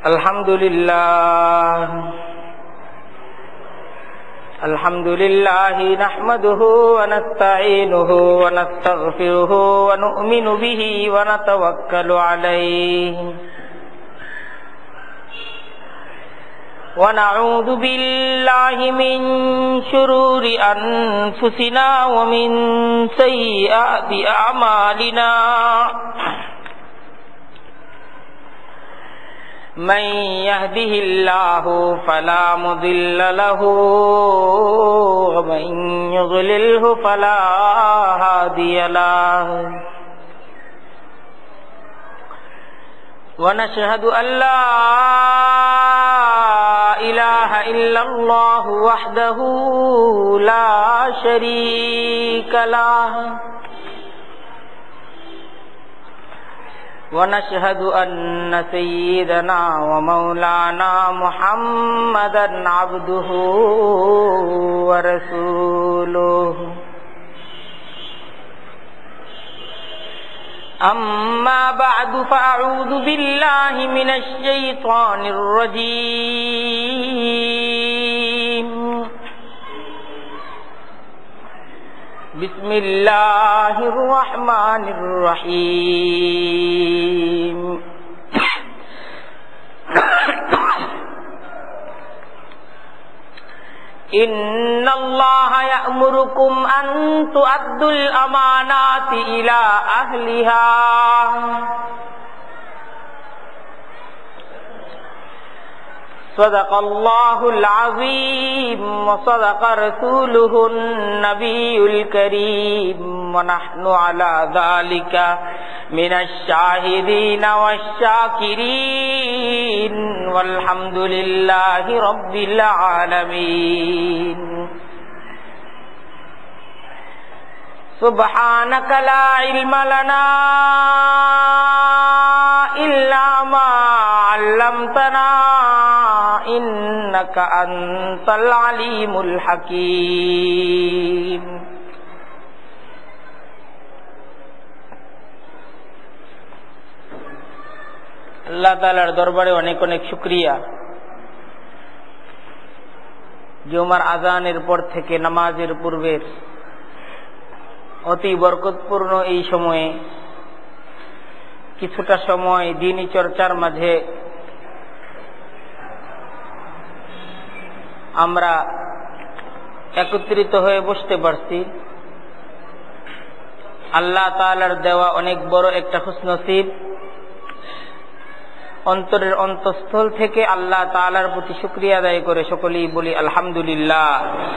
الحمد لله نحمده ونستعينه ونستغفره ونؤمن به ونتوكل عليه ونعوذ بالله من شرور أنفسنا ومن سيئات أعمالنا من يهده الله فلا مضل له ومن يضلله فلا هادي له ونشهد أن لا إله إلا الله وحده لا شريك له ونشهد أن سيدنا ومولانا محمدا عبده ورسوله أما بعد فأعوذ بالله من الشيطان الرجيم بسم الله الرحمن الرحيم إن الله يأمركم أن تؤدوا الأمانات إلى أهلها صدق الله العظيم وصدق رسوله النبي الكريم ونحن على ذلك من الشاهدين والشاكرين والحمد لله رب العالمين سبحانك لا علم لنا إلا ما علمتنا إنك أنت العليم الحكيم আল্লাহ তাআলার দরবারে অনেক অনেক শুকরিয়া, জুমার আযানের পর থেকে নামাজের পূর্বের অতি বরকতপূর্ণ এই সময়ে কিছুটা সময় দ্বীনি চর্চার মাঝে আমরা একত্রিত হয়ে বসতে পারছি। আল্লাহ তাআলার দেওয়া অনেক বড় একটা খুশনসিব। অন্তরের অন্তঃস্থল থেকে আল্লাহ তাআলার প্রতি শুকরিয়া আদায় করে সকলেই বলি আলহামদুলিল্লাহ।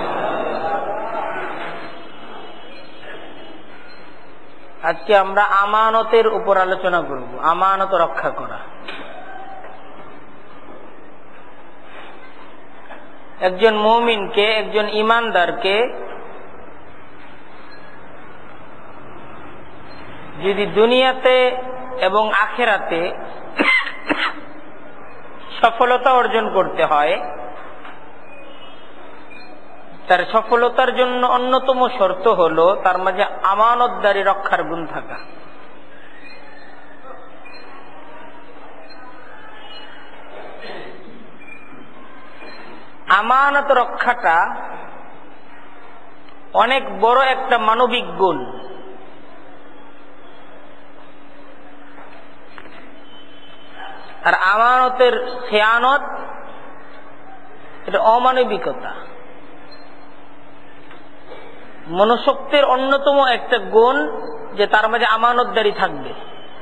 আজকে আমরা আমানতের উপর আলোচনা করব, আমানত রক্ষা করা। একজন মুমিনকে, একজন ঈমানদারকে যদি দুনিয়াতে এবং আখিরাতে সফলতা অর্জন করতে হয়, তার সফলতার জন্য অন্যতম শর্ত হলো তার মাঝে আমানতদারি রক্ষার গুণ থাকা। আমানত রক্ষাটা অনেক বড় একটা মানবিক গুণ। আর আমানতের খেয়ানত এটা অমানবিকতা। মনুষ্যত্বের অন্যতম একটা গুণ যে তার মাঝে আমানতদারি থাকবে।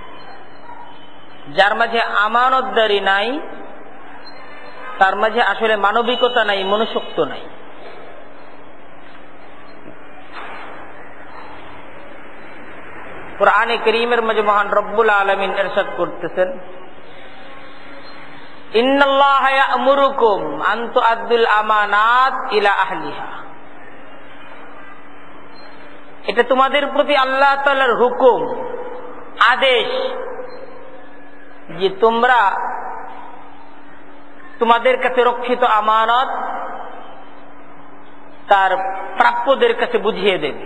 যার মাঝে আমানতদারি নাই তার মাঝে আসলে মানবিকতা নাই, মনুষ্যত্ব নাই। কুরআনে কারীমের মাঝে মহান রব্বুল আলামিন ইরশাদ করতেছেন, ইন্নাল্লাহা ইয়া'মুরুকুম আন তু'আদ্দুল আমানাত ইলা আহলিহা। এটা তোমাদের প্রতি আল্লাহ তাআলার হুকুম, আদেশ যে তোমরা তোমাদের কাছে রক্ষিত আমানত তার প্রাপ্যদের কাছে বুঝিয়ে দেবে।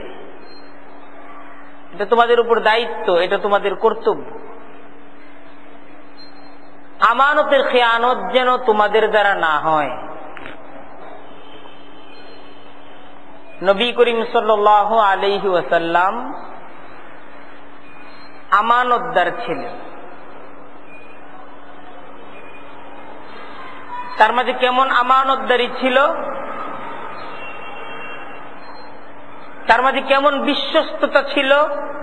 এটা তোমাদের উপর দায়িত্ব, এটা তোমাদের কর্তব্য। আমানতের খেয়ানত যেন তোমাদের দ্বারা না হয়। নবী করিম সাল্লাল্লাহু আলাইহি ওয়াসাল্লাম আমানতদার ছিলেন। তার মাঝে কেমন আমানতদারি ছিল, তার মাঝে কেমন বিশ্বস্ততা ছিল,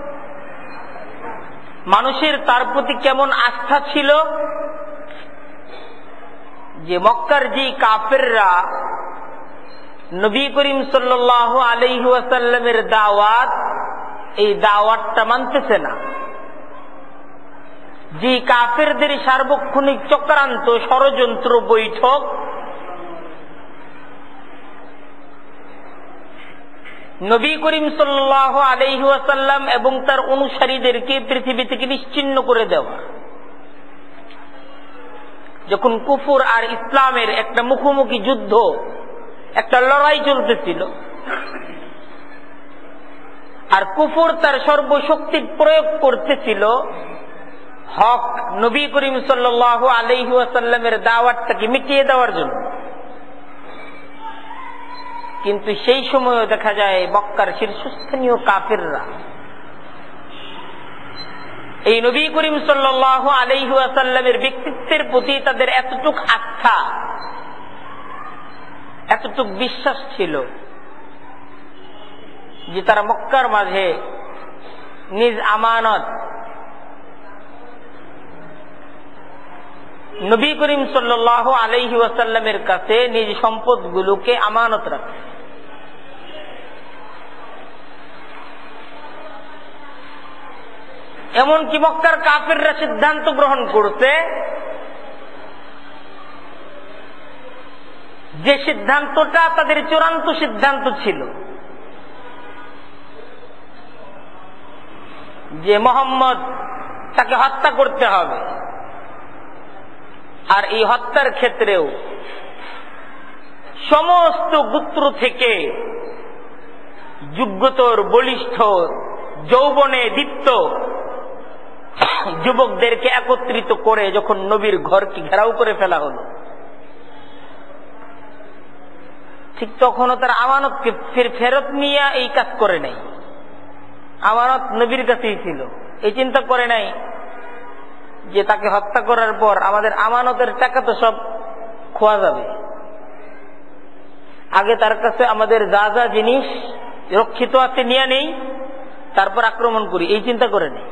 মানুষের তার প্রতি কেমন আস্থা ছিল, যে মক্কার যে কাফেররা নবী করিম সাল্লাল্লাহু আলাইহি ওয়াসাল্লামের দাওয়াত, এই দাওয়াতটা মানতেছে না, যে কাফেরদের সার্বক্ষণিক চক্রান্ত, ষড়যন্ত্র, বৈঠক, নবী করিম সাল্লাল্লাহু আলাইহি ওয়াসাল্লাম এবং তার অনুসারীদেরকে পৃথিবী থেকে নিশ্চিহ্ন করে দেওয়া। যখন কুফর আর ইসলামের একটা মুখোমুখি যুদ্ধ, একটা লড়াই চলতেছিল, আর কুফর তার সর্বশক্তি প্রয়োগ করতেছিল হক নবী করিম সাল্লাল্লাহু আলাইহি ওয়াসাল্লামের দাওয়াতটাকে মিটিয়ে দেওয়ার জন্য। কিন্তু সেই সময়ও দেখা যায় মক্কার শীর্ষস্থানীয় কাফেররা এই নবী করিম সাল্লাল্লাহু আলাইহি ওয়াসাল্লামের ব্যক্তিত্বের প্রতি তাদের এতটুক আস্থা, এতটুক বিশ্বাস ছিল যে তারা মক্কার মাঝে নিজ আমানত নবী করিম সাল্লাল্লাহু আলাইহি ওয়াসাল্লামের কাছে নিজ সম্পদগুলোকে আমানত রাখে। এমনকি মক্কার কাফেররা সিদ্ধান্ত গ্রহণ করতে, যে সিদ্ধান্তটা তাদের চূড়ান্ত সিদ্ধান্ত ছিল, যে মুহাম্মদ তাকে হত্যা করতে হবে, আর এই হত্যার ক্ষেত্রেও সমস্ত গোত্র থেকে যোগ্যতর, বলিষ্ঠ, যৌবনে দীপ্ত যুবকদেরকে একত্রিত করে যখন নবীর ঘরকে ঘেরাও করে ফেলা হলো, ঠিক তখনও তার আমানতকে ফেরত নিয়ে এই কাজ করে নাই। আমানত নবীর কাছেই ছিল, এই চিন্তা করে নাই যে তাকে হত্যা করার পর আমাদের আমানতের টাকা তো সব খোয়া যাবে, আগে তার কাছে আমাদের যা যা জিনিস রক্ষিত আছে নিয়ে নেই, তারপর আক্রমণ করি, এই চিন্তা করে নেই।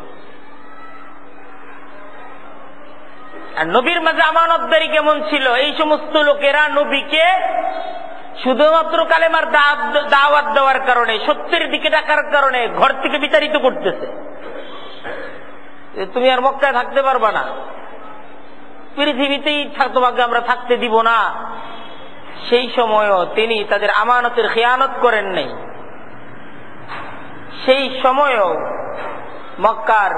আর নবীর মাঝে আমানতদারি কেমন ছিল, এই সমস্ত লোকেরা নবীকে শুধুমাত্র কালেমার দাওয়াত দেওয়ার কারণে, সত্যের দিকে ডাকার কারণে ঘর থেকে বিতাড়িত করতেছে। তুমি আর মক্কায় থাকতে পারবা না, পৃথিবীতেই তোমাকে আমরা থাকতে দিব না। সেই সময়ও তিনি তাদের আমানতের খেয়ানত করেন নাই। সেই সময়ও মক্কার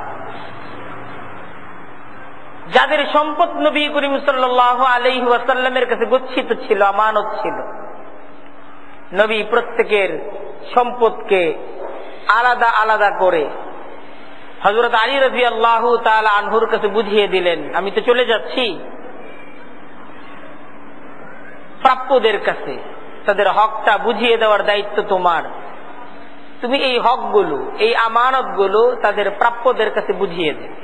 যাদের সম্পদ নবী করিম সাল্লাল্লাহু আলাইহি ওয়াসাল্লামের কাছে গচ্ছিত ছিল, আমানত ছিল, নবী প্রত্যেকের সম্পদকে আলাদা আলাদা করে হযরত আলী রাদিয়াল্লাহু তাআলা আনহুর কাছে বুঝিয়ে দিলেন, আমি তো চলে যাচ্ছি, প্রাপ্যদের কাছে তাদের হকটা বুঝিয়ে দেওয়ার দায়িত্ব তোমার। তুমি এই হকগুলো, এই আমানতগুলো তাদের প্রাপ্যদের কাছে বুঝিয়ে দেবে।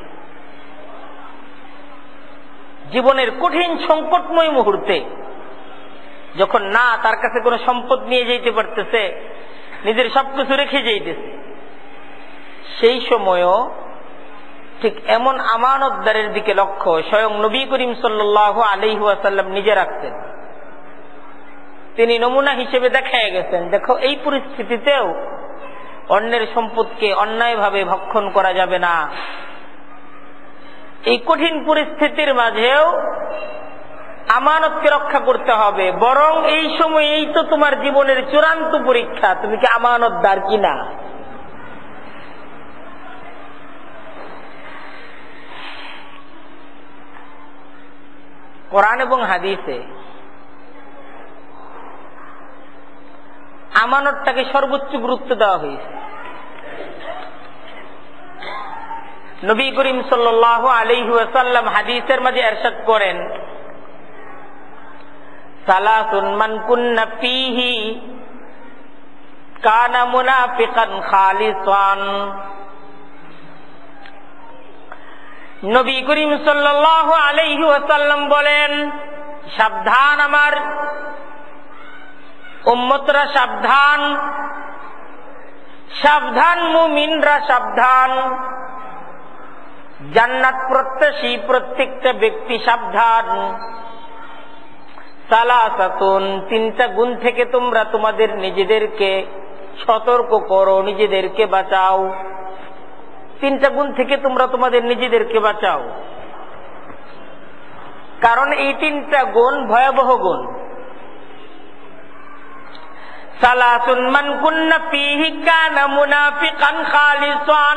জীবনের কঠিন সংকটময় মুহূর্তে যখন না তার কাছে কোনো সম্পদ নিয়ে যেতে পারতেছে, নিজের সবকিছু রেখে যাইতেছে, সেই সময়ও ঠিক এমন আমানতদারের দিকে লক্ষ্য স্বয়ং নবী করিম সাল্লাল্লাহু আলাইহি ওয়াসাল্লাম নিজে রাখতেন। তিনি নমুনা হিসেবে দেখায় গেছেন, দেখো এই পরিস্থিতিতেও অন্যের সম্পদকে অন্যায়ভাবে ভক্ষণ করা যাবে না। এই কঠিন পরিস্থিতির মাঝেও আমানতকে রক্ষা করতে হবে, বরং এই সময় এই তো তোমার জীবনের চূড়ান্ত পরীক্ষা, তুমি কি আমানতদার কিনা। কোরআন এবং হাদিসে আমানতটাকে সর্বোচ্চ গুরুত্ব দেওয়া হয়েছে। নবী করিম সাল্লাল্লাহু আলাইহি ওয়াসাল্লাম হাদিসের মাঝে ইরশাদ করেন, সালাসুন মান কুন্না ফীহি কানা মুনাফিকান খালিসান। নবী করিম সাল্লাল্লাহু আলাইহি ওয়াসাল্লাম বলেন, সাবধান আমার উম্মতরা, সাবধান, সাবধান মুমিনরা, সাবধান, জান্নাত প্রত্যাশী প্রত্যেকটা ব্যক্তি সাবধান। সালাসাতুন, তিনটা গুণ থেকে তোমরা তোমাদের নিজেদেরকে সতর্ক করো, নিজেদেরকে বাঁচাও। তিনটা গুণ থেকে তোমরা তোমাদের নিজেদেরকে বাঁচাও, কারণ এই তিনটা গুণ ভয়াবহ গুণ। সালাসুন মান কুন্না ফীহি কানা মুনাফিকান খালিসান,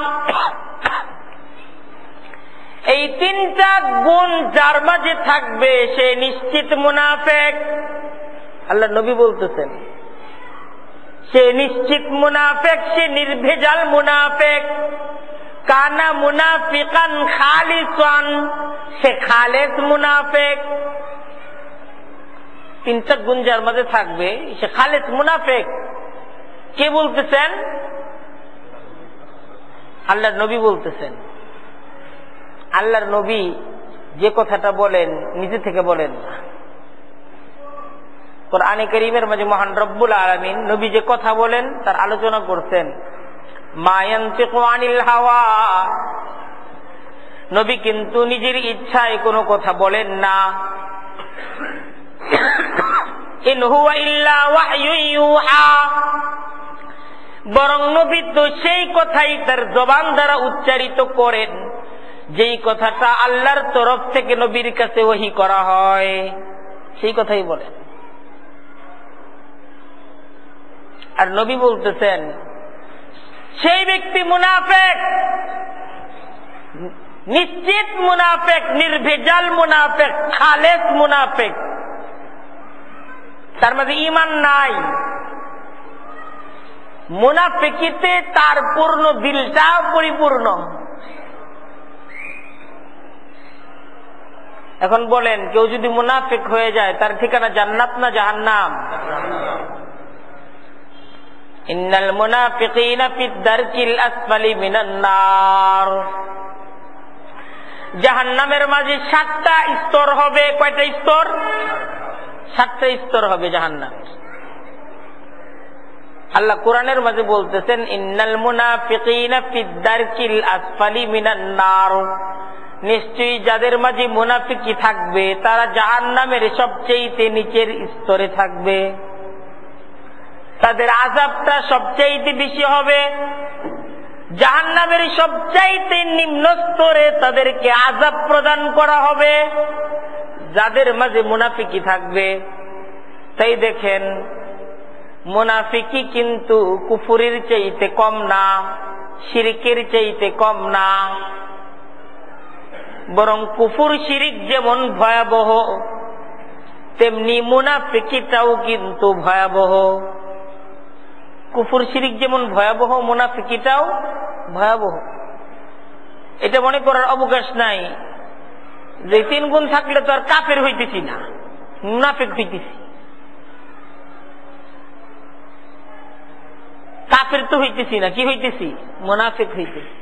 এই তিনটা গুণ যার মাঝে থাকবে সে নিশ্চিত মুনাফিক। আল্লাহ নবী বলতেছেন, সে নিশ্চিত মুনাফিক, সে নির্ভেজাল মুনাফিক। কানা মুনাফিকান খালিসান, সে খালেস মুনাফিক। তিনটা গুণ যার মাঝে থাকবে সে খালেস মুনাফিক। কে বলতেছেন? আল্লাহর নবী বলতেছেন। আল্লাহর নবী যে কথাটা বলেন নিজে থেকে বলেন না। কোরআনে কারীমের মাঝে মহান রব্বুল আলামিন নবী যে কথা বলেন তার আলোচনা করছেন। মা ইয়ানতিকু আনিল হাওয়া, নবী কিন্তু নিজের ইচ্ছায় কোনো কথা বলেন না। ইন হুয়া ইল্লা ওয়াহয়ুন ইউহা, বরং নবী তো সেই কথাই তার জবান দ্বারা উচ্চারিত করেন যেই কথাটা আল্লাহর তরফ থেকে নবীর কাছে ওহী করা হয়, সেই কথাই বলেন। আর নবী বলতেছেন, সেই ব্যক্তি মুনাফিক, নিশ্চিত মুনাফিক, নির্ভেজাল মুনাফিক, খালেস মুনাফিক। তার মধ্যে ঈমান নাই, মুনাফিকিতে তার পূর্ণ দিলটাও পরিপূর্ণ। এখন বলেন, কেউ যদি মুনাফিক হয়ে যায় তার ঠিকানা জান্নাত না জাহান্নাম? ইন্নাল মুনাফিকিনা ফিদ দারকিল আসফালি মিনান নার, জাহান্নামের মাঝে 7টা স্তর হবে। কয়টা স্তর? 7টা স্তর হবে জাহান্নামের। আল্লাহ কোরআনের মাঝে বলতেছেন, ইন্নাল মুনাফিকিনা ফিদ দারকিল আসফালি মিনান নার, নিশ্চয়ই যাদের মাঝে মুনাফিকি থাকবে তারা জাহান্নামের সবচেয়ে নিচের স্তরে থাকবে। তাদের আযাবটা সবচাইতে বেশি হবে, জাহান্নামের সবচাইতে নিম্ন স্তরে তাদেরকে আযাব প্রদান করা হবে যাদের মাঝে মুনাফিকি থাকবে। তাই দেখেন, মুনাফিকি কিন্তু কুফুরের চাইতে কম না, শিরকের চাইতে কম না, বরং কুফুর শিরিক যেমন ভয়াবহ তেমনি মুনাফিকিটাও কিন্তু ভয়াবহ। কুফুর শিরিক যেমন ভয়াবহ, মুনাফিকিটাও ভয়াবহ। এটা মনে করার অবকাশ নাই যে 3 গুণ থাকলে তো আর কাফের হইতেছি না, মুনাফিক হইতেছি। কাফের তো হইতেছি না, কি হইতেছি? মুনাফিক হইতেছি।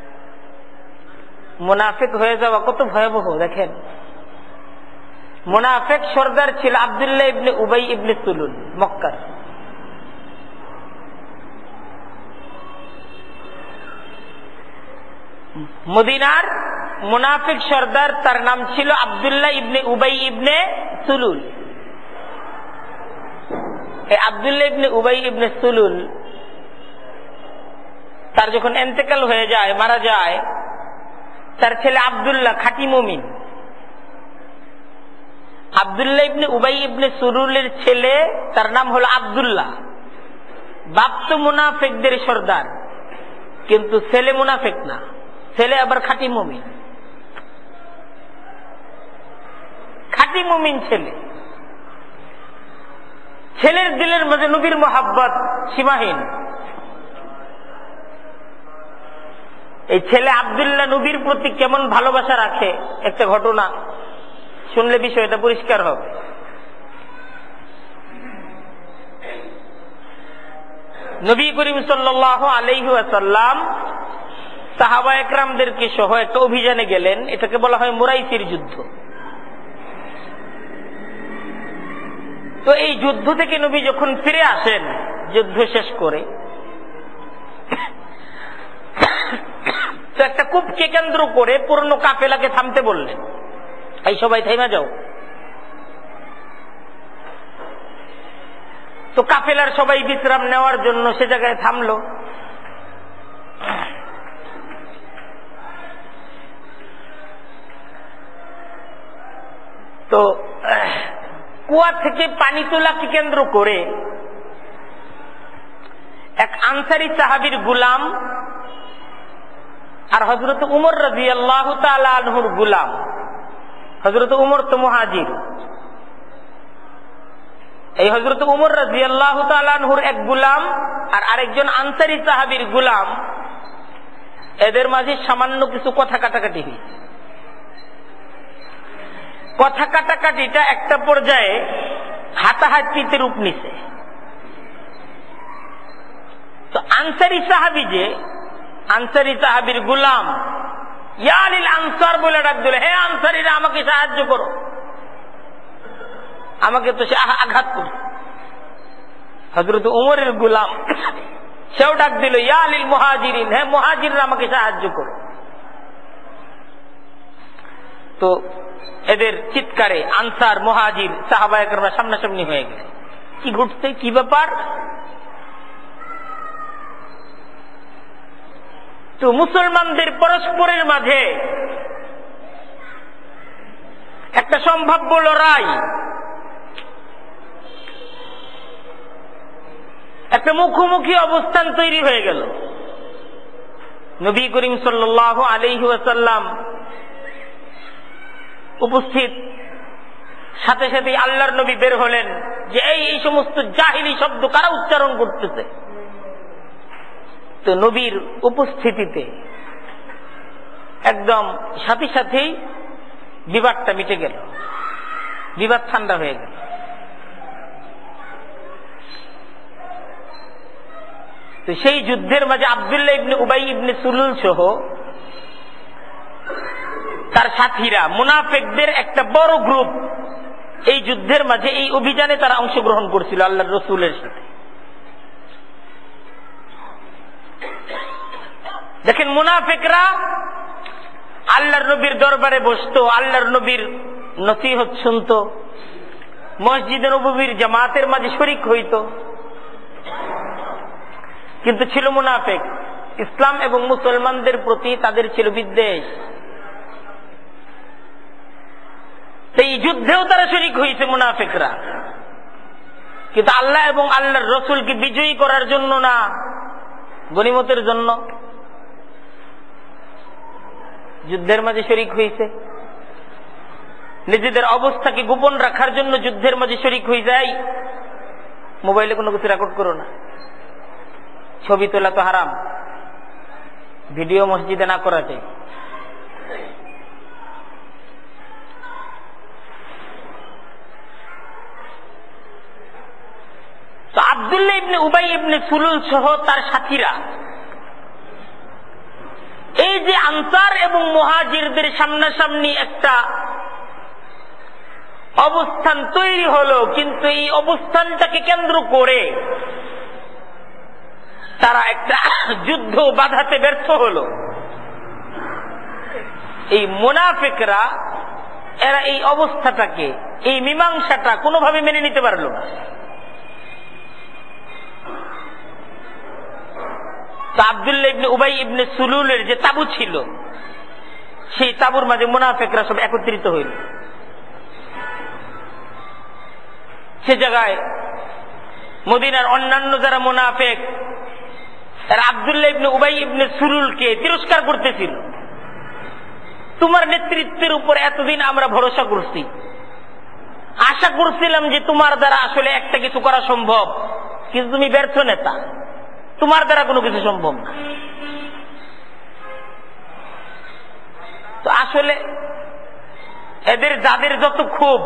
মুনাফিক হয়ে যাওয়া কত ভয়াবহ দেখেন। মুনাফিক সর্দার ছিল আব্দুল্লাহ ইবনে উবাই ইবনে সুলুল, মক্কার। মদিনার মুনাফিক সর্দার, তার নাম ছিল আব্দুল্লাহ ইবনে উবাই ইবনে সুলুল। এই আব্দুল্লাহ ইবনে উবাই ইবনে সুলুল তার যখন ইন্তেকাল হয়ে যায়, মারা যায়, তার ছেলে আব্দুল্লাহ খাঁটি মুমিন। আব্দুল্লাহ ইবনে উবাই ইবনে সুলুলের ছেলে, তার নাম হলো আব্দুল্লাহ। বাপ তো মুনাফিকদের সর্দার, কিন্তু ছেলে মুনাফিক না, ছেলে আবার খাঁটি মুমিন। খাঁটি মুমিন ছেলে, ছেলের দিলের মধ্যে নবীর মোহাব্বত সীমাহীন। এই ছেলে আব্দুল্লাহ নবীর প্রতি কেমন ভালোবাসা রাখে একটা ঘটনা শুনলে বিষয়টা পরিষ্কার হবে। নবী করিম সাল্লাল্লাহু আলাইহি ওয়াসাল্লাম সাহাবা একরামদেরকে সহ একটা অভিযানে গেলেন, এটাকে বলা হয় মুরাইসির যুদ্ধ। তো এই যুদ্ধ থেকে নবী যখন ফিরে আসেন যুদ্ধ শেষ করে, তো একটা কূপকে কেন্দ্র করে পুরনো কাফেলাকে থামতে বললেন, এই সবাই থাইমা যাও। তো কাফেলার সবাই বিশ্রাম নেওয়ার জন্য সে জায়গায় থামলো। তো কুয়া থেকে পানি তোলাকে কেন্দ্র করে এক আনসারী সাহাবীর গুলাম আর হযরত উমর রাদিয়াল্লাহু তাআলা আনহুর গুলাম, হযরত উমর তো মুহাজির, এই হযরত উমর রাদিয়াল্লাহু তাআলা আনহুর এক গুলাম আর আরেকজন আনসারী সাহাবীর গুলাম, এদের মাঝে সামান্য কিছু কথা কাটাকাটি হয়েছে। কথা কাটাকাটিটা একটা পর্যায়ে হাতাহাতিতে রূপ নিছে। তো আনসারী সাহাবী যে আনসারী সাহাবীর গুলাম ইয়া লিল আনসার বলে ডাক দিল, হে আনসারীরা আমাকে সাহায্য করো, আমাকে তো সে আঘাত করে। হযরত উমরের গুলাম সেও ডাক দিল ইয়া লিল মুহাজিরিন, হে মুহাজিররা আমাকে সাহায্য করো। তো এদের চিৎকারে আনসার মুহাজির সাহাবায়ে কেরাম সামনাসামনি হয়ে গেল, কি ঘটছে, কি ব্যাপার। তো মুসলমানদের পরস্পরের মাঝে একটা সম্ভাব্য লড়াই, একটা মুখোমুখি অবস্থান তৈরি হয়ে গেল। নবী করিম সাল্লাল্লাহু আলাইহি ওয়াসাল্লাম উপস্থিত, সাথে সাথে আল্লাহর নবী বের হলেন যে এই সমস্ত জাহিলি শব্দ কারা উচ্চারণ করতেছে। তো নবীর উপস্থিতিতে একদম সাথে সাথেই বিবাদটা মিটে গেল, বিবাদ ঠান্ডা হয়ে গেল। তো সেই যুদ্ধের মাঝে আব্দুল্লাহ ইবনে উবাই ইবনে সুলুল সহ তার সাথীরা, মুনাফিকদের একটা বড় গ্রুপ এই যুদ্ধের মাঝে, এই অভিযানে তারা অংশগ্রহণ করছিল আল্লাহর রসুলের সাথে। দেখেন, মুনাফিকরা আল্লাহর নবীর দরবারে বসতো, আল্লাহর নবীর নসিহত শুনতো, মসজিদে নববীর জামাতের মাঝে শরীক হইত, কিন্তু ছিল মুনাফিক। ইসলাম এবং মুসলমানদের প্রতি তাদের ছিল বিদ্বেষ। এই যুদ্ধেও তারা শরীক হয়েছে মুনাফিকরা, কিন্তু আল্লাহ এবং আল্লাহর রসুলকে বিজয়ী করার জন্য না, গনিমতের জন্য যুদ্ধের মাঝে শরীক হয়েছে। নিজেদের অবস্থাকে গোপন রাখার জন্য যুদ্ধের মাঝে শরীক হয়ে যায়। মোবাইলে কোনো কিছু রেকর্ড করো না, ছবি তোলা তো হারাম, ভিডিও মসজিদে না করা চাই। তো আব্দুল্লাহ ইবনে উবাই ইবনে সুলুল সহ তার সাথীরা এই যে আনসার এবং মুহাজিরদের সামনাসামনি একটা অবস্থান তৈরি হলো, কিন্তু এই অবস্থানটাকে কেন্দ্র করে তারা একটা যুদ্ধ বাধাতে ব্যর্থ হলো। এই মুনাফিকরা এরা এই অবস্থাটাকে, এই মীমাংসাটা কোনোভাবে মেনে নিতে পারল না। আব্দুল্লাহ ইবনে উবাই ইবনে সুলুলের যে তাবু ছিল, সেই তাবুর মাঝে মুনাফিকরা সব একত্রিত হইল। সে জায়গায় মদিনার অন্যান্য যারা মুনাফিক, তারা আব্দুল্লাহ ইবনে উবাই ইবনে সুলুলকে তিরস্কার করতেছিল। তোমার নেতৃত্বের উপর এতদিন আমরা ভরসা করছি, আশা করছিলাম যে তোমার দ্বারা আসলে একটা কিছু করা সম্ভব, কিন্তু তুমি ব্যর্থ নেতা, তোমার দ্বারা কোনো কিছু সম্ভব না। তো আসলে এদের যাদের যত ক্ষোভ,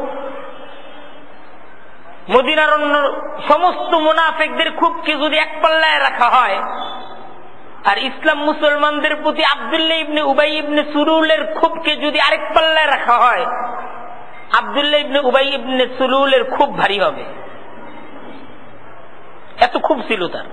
মদিনার অন্য সমস্ত মুনাফিকদের ক্ষোভকে যদি এক পাল্লায় রাখা হয়, আর ইসলাম মুসলমানদের প্রতি আব্দুল্লাহ ইবনে উবাই ইবনে সুলুলের ক্ষোভকে যদি আরেক পাল্লায় রাখা হয়, আব্দুল্লাহ ইবনে উবাই ইবনে সুলুলের খুব ভারী হবে। এত খুব ছিল তার।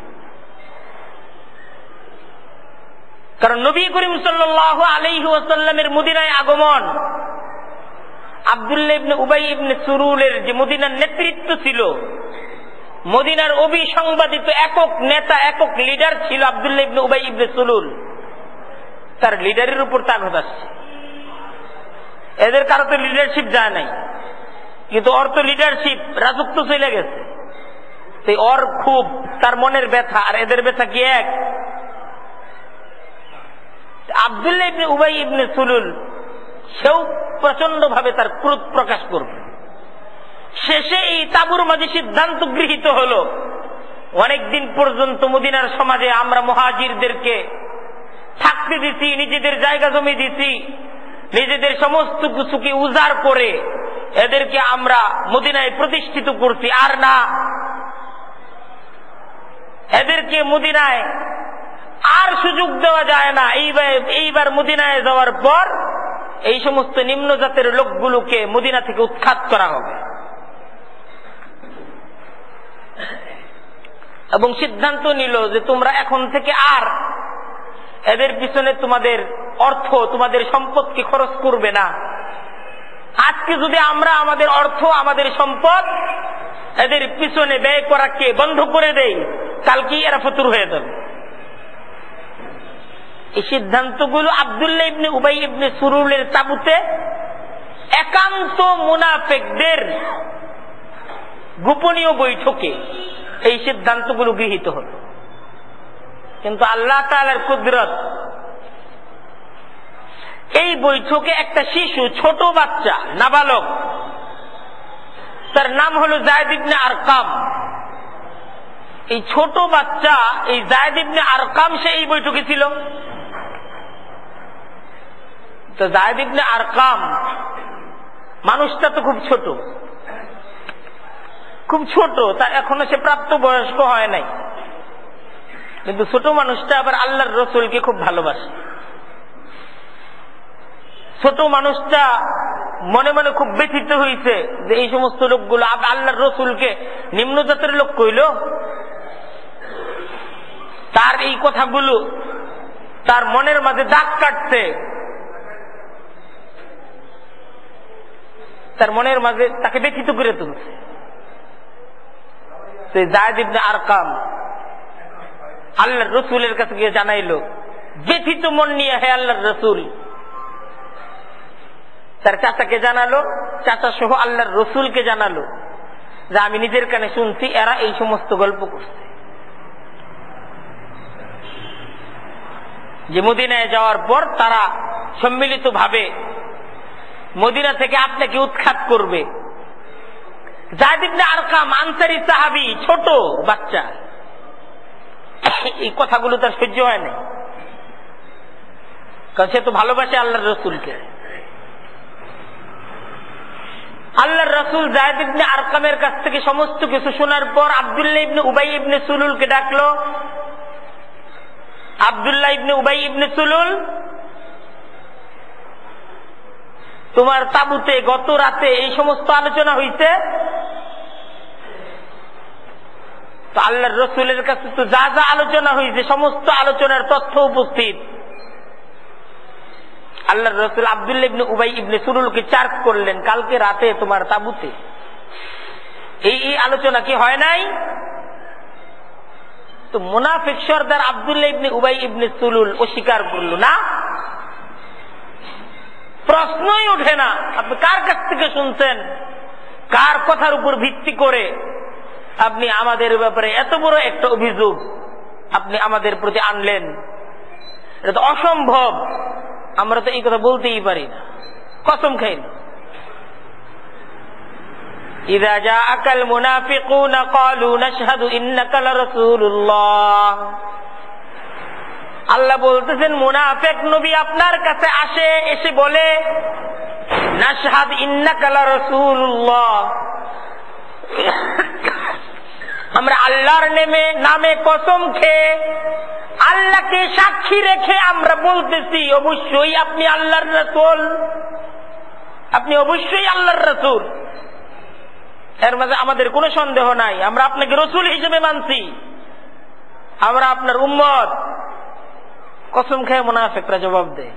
কারণ নবী করিম সাল্লাল্লাহু আলাইহি ওয়াসাল্লামের মদিনায় আগমন, আব্দুল্লাহ ইবনে উবাই ইবনে সুলুলের যে মদিনার নেতৃত্ব ছিল, মদিনার অবিসংবাদিত একক নেতা, একক লিডার ছিল আব্দুল্লাহ ইবনে উবাই ইবনে সুলুল। তার লিডারের উপর তাগত আসছে। এদের কারো তো লিডারশিপ যায় নাই, কিন্তু ওর তো লিডারশিপ রাজত্ব চলে গেছে। ওর খুব, তার মনের ব্যথা আর এদের ব্যথা কি এক? আব্দুল্লাহ ইবনে উবাই ইবনে সুলুল সেও প্রচন্ড ভাবে তার ক্রোধ প্রকাশ করবে। শেষে এই তাবুর মাঝে সিদ্ধান্ত গৃহীত হলো, অনেকদিন পর্যন্ত মদিনার সমাজে আমরা মুহাজিরদেরকে থাকতে দিছি, নিজেদের জায়গা জমি দিছি, নিজেদের সমস্ত কিছুকে উজাড় করে এদেরকে আমরা মদিনায় প্রতিষ্ঠিত করছি। আর না, এদেরকে মদিনায় আর সুযোগ দেওয়া যায় না। এইবার মদিনায় যাওয়ার পর এই সমস্ত নিম্ন জাতের লোকগুলোকে মদিনা থেকে উৎখাত করা হবে। এবং সিদ্ধান্ত নিল যে তোমরা এখন থেকে আর এদের পিছনে তোমাদের অর্থ, তোমাদের সম্পদকে খরচ করবে না। আজকে যদি আমরা আমাদের অর্থ, আমাদের সম্পদ এদের পিছনে ব্যয় করাকে বন্ধ করে দেই, কালকে এরা ফতুর হয়ে যাবে। এই সিদ্ধান্তগুলো আব্দুল্লাহ ইবনে উবাই ইবনে সুলুলের তাবুতে একান্ত মুনাফিকদের গোপনীয় বৈঠকে এই সিদ্ধান্তগুলো গৃহীত হল। কিন্তু আল্লাহ তাআলার কুদরত, এই বৈঠকে একটা শিশু, ছোট বাচ্চা, নাবালক, তার নাম হলো যায়েদ ইবনে আরকাম। এই ছোট বাচ্চা, এই যায়েদ ইবনে আরকাম, সে এই বৈঠকে ছিল। তো যায়েদ ইবনে আরকাম মানুষটা তো খুব ছোট, খুব ছোট, তার এখনো সে প্রাপ্ত বয়স্ক হয় নাই। কিন্তু ছোট মানুষটা আবার আল্লাহর রসুলকে খুব ভালোবাসে। ছোট মানুষটা মনে মনে খুব ব্যথিত হয়েছে যে এই সমস্ত লোকগুলো আল্লাহর রসুলকে নিম্ন জাতের লোক কইল। তার এই কথাগুলো তার মনের মাঝে দাগ কাটছে, তার মনের মাঝে তাকে ব্যথিত করে তুলছে। সেই যায়েদ ইবনে আরকাম আল্লাহর রসুলের কাছে গিয়ে জানাইল, ব্যথিত মন নিয়ে, হে আল্লাহর রসুল। তার চাচাকে জানালো, চাচা সহ আল্লাহর রসুলকে জানালো যে আমি নিজের কানে শুনছি এরা এই সমস্ত গল্প করছে, যে মদিনায় যাওয়ার পর তারা সম্মিলিত ভাবে মদিনা থেকে আপনাকে উৎখাত করবে। যায়েদ ইবনে আরকাম আনসারী সাহাবী, ছোট বাচ্চা, এই কথাগুলো তার সহ্য হয় না, কারণ সে তো ভালোবাসে আল্লাহর রসুলকে। আল্লাহর রসুল যায়েদ ইবনে আরকামের কাছ থেকে সমস্ত কিছু শোনার পর আব্দুল্লাহ ইবনে উবাই ইবনে সুলুলকে ডাকলো। আব্দুল্লাহ ইবনে উবাই ইবনে সুলুল, তোমার তাবুতে গত রাতে এই সমস্ত আলোচনা হইছে। তো আল্লাহর রসুলের কাছে তো যা যা আলোচনা হয়েছে সমস্ত আলোচনার তথ্য উপস্থিত। আল্লাহর রসুল আব্দুল্লাহ ইবনে উবাই ইবনে সুলুলকে চার্জ করলেন, কালকে রাতে তোমার তাবুতে এই আলোচনা কি হয় নাই? তো মুনাফিক সর্দার আব্দুল্লাহ ইবনে উবাই ইবনে সুলুল অস্বীকার করল, না, প্রশ্নই ওঠে না। আপনি কার কাছ থেকে শুনছেন? কার কথার উপর ভিত্তি করে আপনি আমাদের ব্যাপারে এত বড় একটা অভিযোগ আপনি আমাদের প্রতি আনলেন? এটা তো অসম্ভব, আমরা তো এই কথা বলতেই পারি না, কসম খাই না। ইযা জাআকাল মুনাফিকুনা ক্বালু নাশহাদু ইন্নাকা লারাসূলুল্লাহ। আল্লাহ বলতেছেন মুনাফিক নবী আপনার কাছে আসে, এসে বলে নাশহাদ ইন্নাকা লা রাসূলুল্লাহ, আমরা আল্লাহর নামে কসম খেয়ে আল্লাহকে সাক্ষী রেখে আমরা বলতেছি অবশ্যই আপনি আল্লাহর রাসূল, আপনি অবশ্যই আল্লাহর রাসূল। এর মাঝে আমাদের কোনো সন্দেহ নাই, আমরা আপনাকে রাসূল হিসেবে মানছি, আমরা আপনার উম্মত। কসম খেয়ে মুনাফিকরা জবাব দেয়।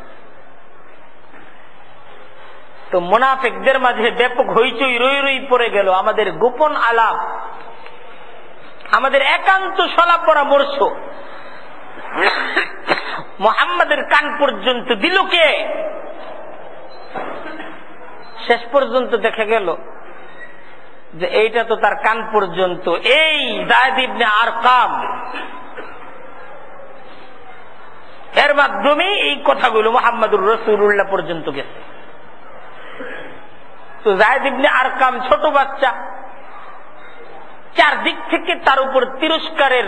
তো মুনাফিকদের মাঝে ব্যাপক হইচই রই রই পড়ে গেল। আমাদের গোপন আলাপ, আমাদের একান্ত সলা পরামর্শ মুহাম্মাদের কান পর্যন্ত দিল কে? শেষ পর্যন্ত দেখা গেল যে এইটা তো তার কান পর্যন্ত, এই যায়েদ ইবনে আরকাম, এর মাধ্যমে এই কথাগুলো মুহাম্মাদুর রাসূলুল্লাহ পর্যন্ত গেছে। তো যায়েদ ইবনে আরকাম ছোট বাচ্চা, চারদিক থেকে তার উপর তিরস্কারের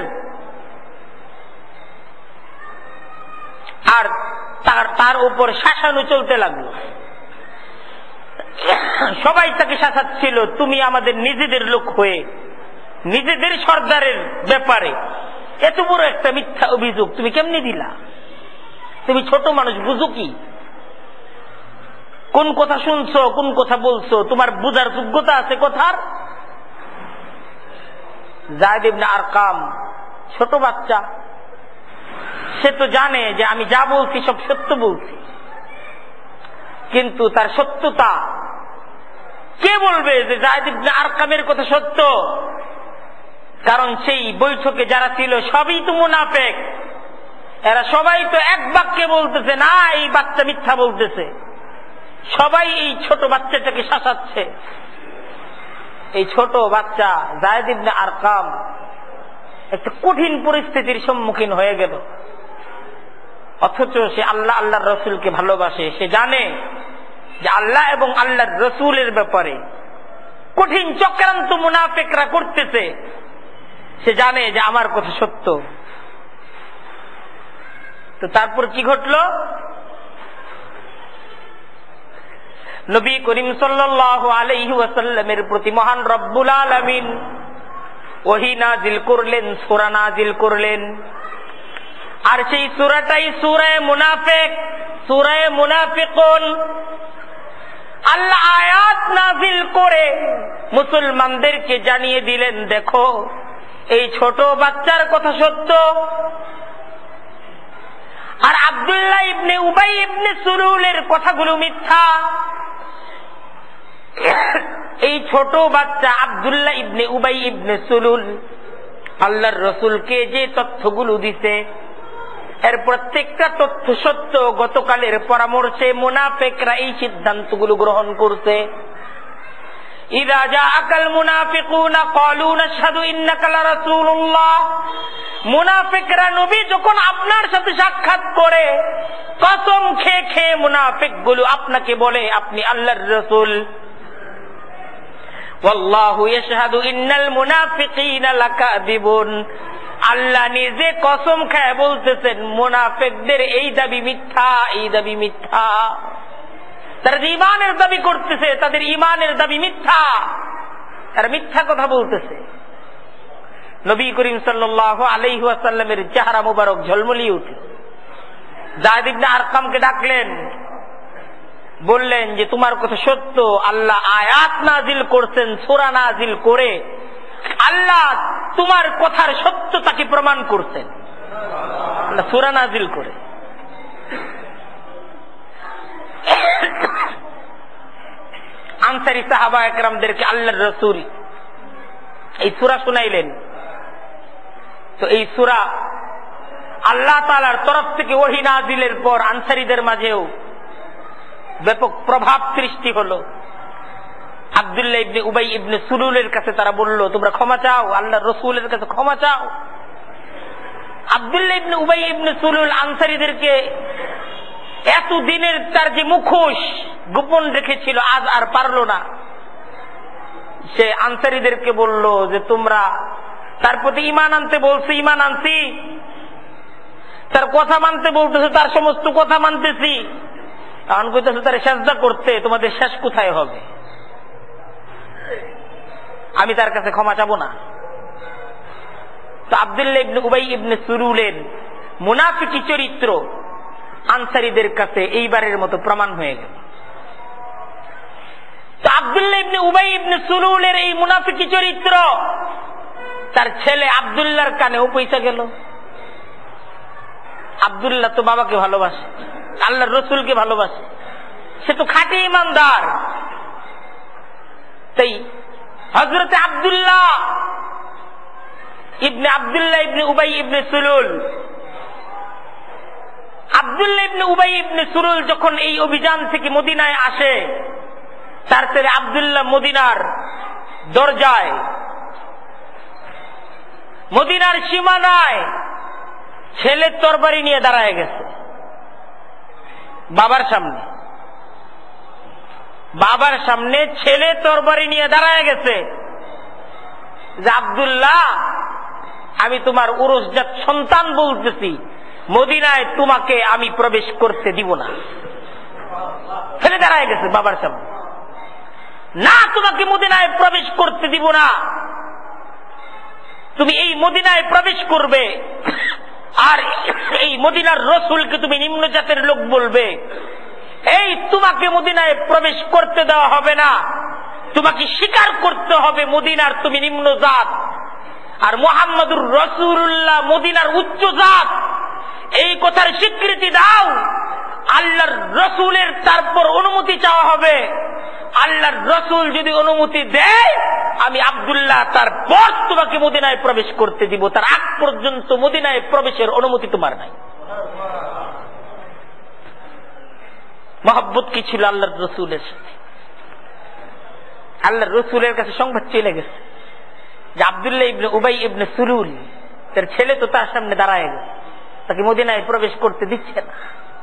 আর তার উপর শাসানো চলতে লাগলো। সবাই তাকে শাসাচ্ছিল, তুমি আমাদের নিজেদের লোক হয়ে নিজেদের সর্দারের ব্যাপারে এত বড় একটা মিথ্যা অভিযোগ তুমি কেমনি দিলা? তুমি ছোট মানুষ, বুঝো কি? কোন কথা শুনছো, কোন কথা বলছো? তোমার বুঝার যোগ্যতা আছে কথার? যায়েদ ইবনে আরকাম ছোট বাচ্চা, সে তো জানে যে আমি যা বলছি সব সত্য বলছি, কিন্তু তার সত্যতা কে বলবে যে যায়েদ ইবনে আরকামের কথা সত্য? কারণ সেই বৈঠকে যারা ছিল সবই তো মুনাফিক, এরা সবাই তো এক বাক্যে বলতেছে না এই বাচ্চা মিথ্যা বলতেছে, সবাই এই ছোট বাচ্চাটাকে শাসাচ্ছে। এই ছোট বাচ্চা যায়েদ ইবনে আরকাম একটা কঠিন পরিস্থিতির সম্মুখীন হয়ে গেল, অথচ সে আল্লাহ আল্লাহর রসুলকে ভালোবাসে। সে জানে যে আল্লাহ এবং আল্লাহর রসুলের ব্যাপারে কঠিন চক্রান্ত মুনাফিকরা করতেছে, সে জানে যে আমার কথা সত্য। তো তারপর কি ঘটল? নবী করিম সাল্লাল্লাহু আলাইহি ওয়াসাল্লামের প্রতি মহান রব্বুল আলামিন ওহী নাজিল করলেন, সূরা নাজিল করলেন। আর সেই সূরাটাই সূরা মুনাফিক, সূরা মুনাফিকুন। আল্লাহ আয়াত নাজিল করে মুসলমানদেরকে জানিয়ে দিলেন, দেখো এই ছোট বাচ্চার কথা সত্য, আর আব্দুল্লাহ ইবনে উবাই ইবনে সুলুলের কথাগুলো মিথ্যা। এই ছোট বাচ্চা আব্দুল্লাহ ইবনে উবাই ইবনে সুলুল আল্লাহর রসুলকে যে তথ্যগুলো দিছে এর প্রত্যেকটা তথ্য সত্য। গতকালের পরামর্শে মুনাফিকরা এই সিদ্ধান্তগুলো গ্রহণ করছে। ইযা জাআকাল মুনাফিকুনা ক্বালু নাশহাদু ইন্নাকা লা রাসূলুল্লাহ। মুনাফিকরা নবী যখন আপনার সাথে সাক্ষাৎ করে কসম খেয়ে খেয়ে মুনাফিকগুলো আপনাকে বলে আপনি আল্লাহর রাসূল। ওয়াল্লাহু ইয়াশহাদু ইন্নাল মুনাফিকিনা লাকাযিবুন। আল্লাহ নিজে কসম খেয়ে বলতেছেন মুনাফিকদের এই দাবি মিথ্যা, এই দাবি মিথ্যা। তারা যে ঈমানের দাবি করতেছে তাদের ঈমানের দাবি মিথ্যা, তারা মিথ্যা কথা বলতেছে। নবী করিম সাল্লাল্লাহু আলাইহি ওয়াসাল্লামের চেহারা মুবারক ঝলমলিয়ে উঠল। যায়েদ ইবনে আরকামকে ডাকলেন, বললেন যে তোমার কথা সত্য, আল্লাহ আয়াত নাজিল করছেন, সূরা নাজিল করে আল্লাহ তোমার কথার সত্যতাকে প্রমাণ করছেন, আল্লাহ সূরা নাজিল করে। আনসারী সাহাবা একরামদেরকে আল্লাহর রাসূল এই সূরা শুনাইলেন। তো এই সূরা আল্লাহ তাআলার তরফ থেকে ওহী নাজিলের পর আনসারীদের মাঝেও ব্যাপক প্রভাব সৃষ্টি হলো। আব্দুল্লাহ ইবনে উবাই ইবনে সুলুলের কাছে তারা বলল, তোমরা ক্ষমা চাও, আল্লাহর রাসূলের কাছে ক্ষমা চাও। আব্দুল্লাহ ইবনে উবাই ইবনে সুলুল আনসারীদেরকে এতদিনের তার যে মুখোশ গোপন রেখেছিল আজ আর পারল না। সে আনসারীদেরকে বলল যে তোমরা তার প্রতি ঈমান আনতে বলছো, ঈমান আনছি, তার কথা মানতে বলতেছে, তার সমস্ত কথা মানতেছি, এখন কইতেছে তার সেজদা করতে, তোমাদের শেষ কোথায় হবে? আমি তার কাছে ক্ষমা চাবো না। তো আব্দুল্লাহ ইবনে উবাই ইবনে সুলুলের মুনাফিকি চরিত্র আনসারীদের কাছে এইবারের মতো প্রমাণ হয়ে গেল। তো আব্দুল্লাহ ইবনে উবাই ইবনে সুলুলের এই মুনাফিকি চরিত্র তার ছেলে আব্দুল্লাহর কানেও পৌঁছে গেল। আব্দুল্লাহ তো বাবাকে ভালোবাসে, আল্লাহর রসুলকে ভালোবাসে, সে তো খাঁটি ইমানদার। তাই হযরতে আব্দুল্লাহ ইবনে উবাই ইবনে সুলুল, আব্দুল্লাহ ইবনে উবাই ইবনে সুলুল যখন এই অভিযান থেকে মদিনায় আসে, তার ছেলে আব্দুল্লাহ মদিনার দরজায়, মদিনার সীমানায় ছেলের তরবারি নিয়ে দাঁড়ায় গেছে বাবার সামনে। বাবার সামনে ছেলে তরবারি নিয়ে দাঁড়ায় গেছে যে আব্দুল্লাহ, আমি তোমার উরসজাত সন্তান বলতেছি, মদিনায় তোমাকে আমি প্রবেশ করতে দিব না। ছেলে দাঁড়ায় গেছে বাবার সামনে, না তোমাকে মদিনায় প্রবেশ করতে দিব না, তুমি এই মদিনায় প্রবেশ করবে আর এই মদিনার রসুলকে তুমি নিম্ন জাতের লোক বলবে, এই তোমাকে মদিনায় প্রবেশ করতে দেওয়া হবে না, তোমাকে স্বীকার করতে হবে মদিনার তুমি নিম্ন জাত, আর মুহাম্মদুর রাসূলুল্লাহ মদিনার উচ্চ জাত, এই কথার স্বীকৃতি দাও। আল্লাহর রসুলের তারপর অনুমতি চাওয়া হবে, আল্লাহর রসুল যদি অনুমতি দেয় আমি আব্দুল্লাহ তারপর তোমাকে মদিনায় প্রবেশ করতে দিব, তার আগ পর্যন্ত মদিনায় প্রবেশের অনুমতি তোমার নাই। মহব্বত কি ছিল আল্লাহর রসুলের সাথে। আল্লাহর রসুলের কাছে সংবাদ চলে গেছে যে আব্দুল্লাহ ইবনে উবাই ইবনে সুলুল, তার ছেলে তো তার সামনে দাঁড়ায় গেছে, তাকে মদিনায় প্রবেশ করতে দিচ্ছে না।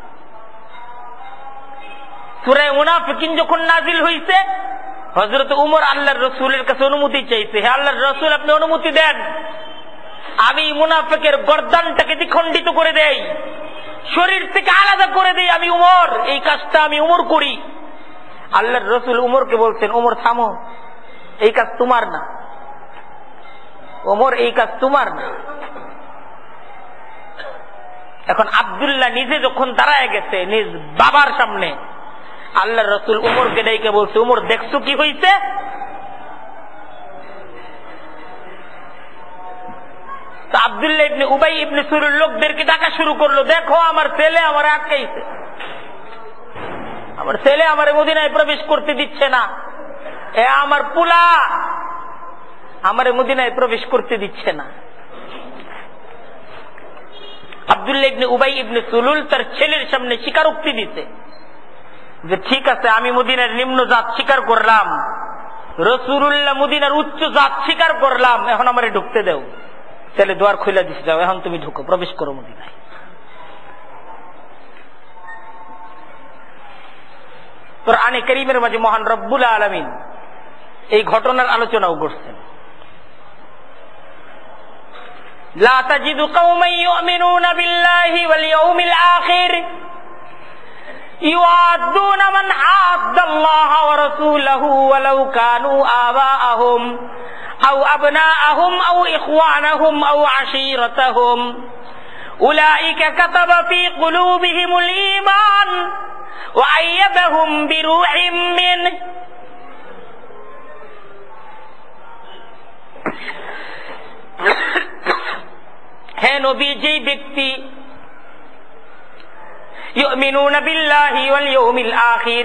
সূরা মুনাফিকিন যখন নাজিল হইছে, হযরত উমর আল্লাহর রাসূলের কাছে অনুমতি চাইছে, হে আল্লাহর রাসূল আপনি অনুমতি দেন, আমি মুনাফিকের গর্দানটাকে দ্বিখণ্ডিত করে দেই, শরীর থেকে আলাদা করে দেই, আমি উমর, এই কাজটা আমি উমর করি। আল্লাহর রাসূল উমরকে বলছেন, উমর থামো, এই কাজ তোমার না, উমর এই কাজ তোমার না। এখন আব্দুল্লাহ নিজে যখন দাঁড়ায় গেছে নিজ বাবার সামনে, আল্লাহর রাসূল উমরকে ডেকে বলছে, উমর দেখছো কি হইছে? তো আব্দুল্লাহ ইবনে উবাই ইবনে সুলুল লোকদেরকে ডাকা শুরু করলো, দেখো আমার ছেলে আমার আটকাইছে, আমার ছেলে আমার মদিনায় প্রবেশ করতে দিচ্ছে না, এ আমার পুলা আমার মদিনায় প্রবেশ করতে দিচ্ছে না। আব্দুল্লাহ ইবনে উবাই ইবনে সুলুল তার ছেলের সামনে স্বীকারোক্তি দিতে যে ঠিক আছে, আমি মদিনার নিম্ন জাত স্বীকার করলাম, রাসূলুল্লাহ মদিনার উচ্চ জাত স্বীকার করলাম, এখন আমারে ঢুকতে দাও। ছেলে দুয়ার খুলে দিছে, যাও এখন তুমি ঢুকো, প্রবেশ করো মদিনায়। কোরআনে কারীমের মাঝে মহান রব্বুল আলামিন এই ঘটনার আলোচনাও করছেন। লা তাজিদু কওমান ইউমিনুনা বিল্লাহি ওয়াল ইয়াউমিল আখির ইউআদ্দুনা মান হাদ্দাল্লাহা ওয়া রাসূলাহু ওয়ালাউ কানু আবাআহুম আও আবনাআহুম আও ইখওয়ানাহুম আও আশীরাতাহুম উলাইকা কাতাবা ফী কুলুবিহিমুল ঈমান ওয়া আইয়াদাহুম বিরূহিম মিনহু। হে নবী, যেই ব্যক্তি ইউমিনুনা বিল্লাহি ওয়াল ইয়াউমিল আখির,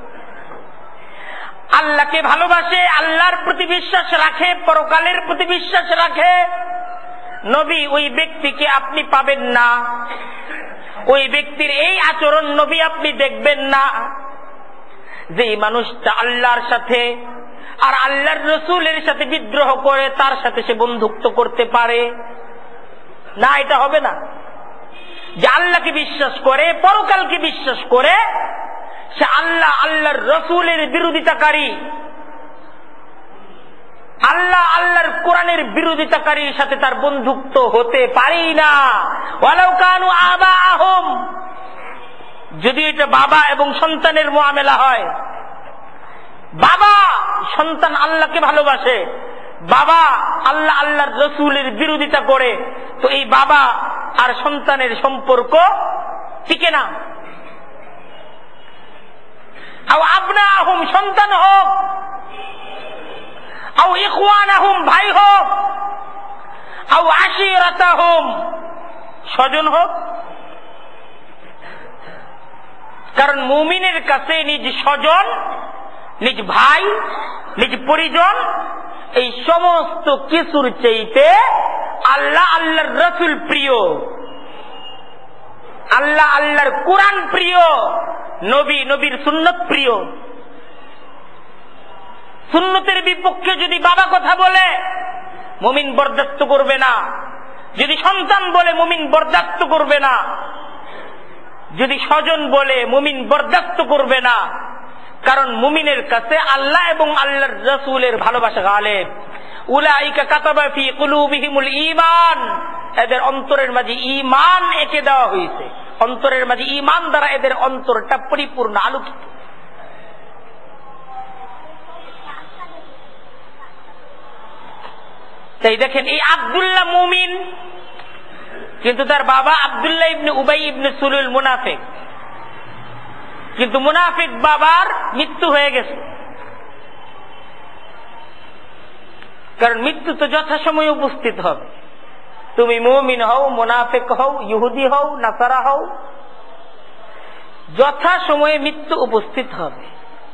আল্লাহকে ভালোবাসে, আল্লাহর প্রতি বিশ্বাস রাখে, পরকালের প্রতি বিশ্বাস রাখে, নবী ওই ব্যক্তিকে আপনি পাবেন না, ওই ব্যক্তির এই আচরণ নবী আপনি দেখবেন না, যেই মানুষটা আল্লাহর সাথে আর আল্লাহর রাসূলের সাথে বিদ্রোহ করে তার সাথে সে বন্ধুত্ব করতে পারে না, এটা হবে না। যে আল্লাহকে বিশ্বাস করে, পরকালকে বিশ্বাস করে, সে আল্লাহ আল্লাহর রাসূলের বিরোধিতাকারী, আল্লাহ আল্লাহর কোরআন কোরআনের বিরোধিতাকারীর সাথে তার বন্ধুত্ব হতে পারি না। ওয়ালাউ কানু আবাআহুম, যদি এটা বাবা এবং সন্তানের মুআমেলা হয়, বাবা সন্তান আল্লাহকে ভালোবাসে, বাবা আল্লাহ আল্লাহর রাসূলের বিরোধিতা করে, তো এই বাবা আর সন্তানের সম্পর্ক টিকে না। আও আবনাহুম, সন্তান হোক, আও ইখওয়ানাহুম, ভাই হোক, আও আশিরাতাহুম, স্বজন হোক। কারণ মুমিনের কাছে নিজ স্বজন, নিজ ভাই, নিজ পরিজন, এই সমস্ত কিছুর চাইতে আল্লাহ আল্লাহর রাসূল প্রিয়, আল্লাহ আল্লাহর কোরআন প্রিয়, নবী নবীর সুন্নত প্রিয়। সুন্নতের বিপক্ষে যদি বাবা কথা বলে মুমিন বরদাস্ত করবে না, যদি সন্তান বলে মুমিন বরদাস্ত করবে না, যদি স্বজন বলে মুমিন বরদাস্ত করবে না। কারণ মুমিনের কাছে আল্লাহ এবং আল্লাহর রাসূলের ভালোবাসা গালেব। উলাইকা কাতাবা ফি কুলুবিহিমুল ঈমান, এদের অন্তরের মাঝে ঈমান এঁকে দেওয়া হয়েছে, অন্তরের মাঝে ঈমান দ্বারা এদের অন্তরটা পরিপূর্ণ আলোকিত। তাই দেখেন, এই আব্দুল্লাহ মুমিন, কিন্তু তার বাবা আব্দুল্লাহ ইবনে উবাই ইবনে সুলুল মুনাফিক। কিন্তু মুনাফিক বাবার মৃত্যু হয়ে গেছে, কারণ মৃত্যু তো যথাসময়ে উপস্থিত হবে। তুমি মুমিন হও, মুনাফিক হও, ইহুদি হও, নাসারা হও, যথাসময়ে মৃত্যু উপস্থিত হবে।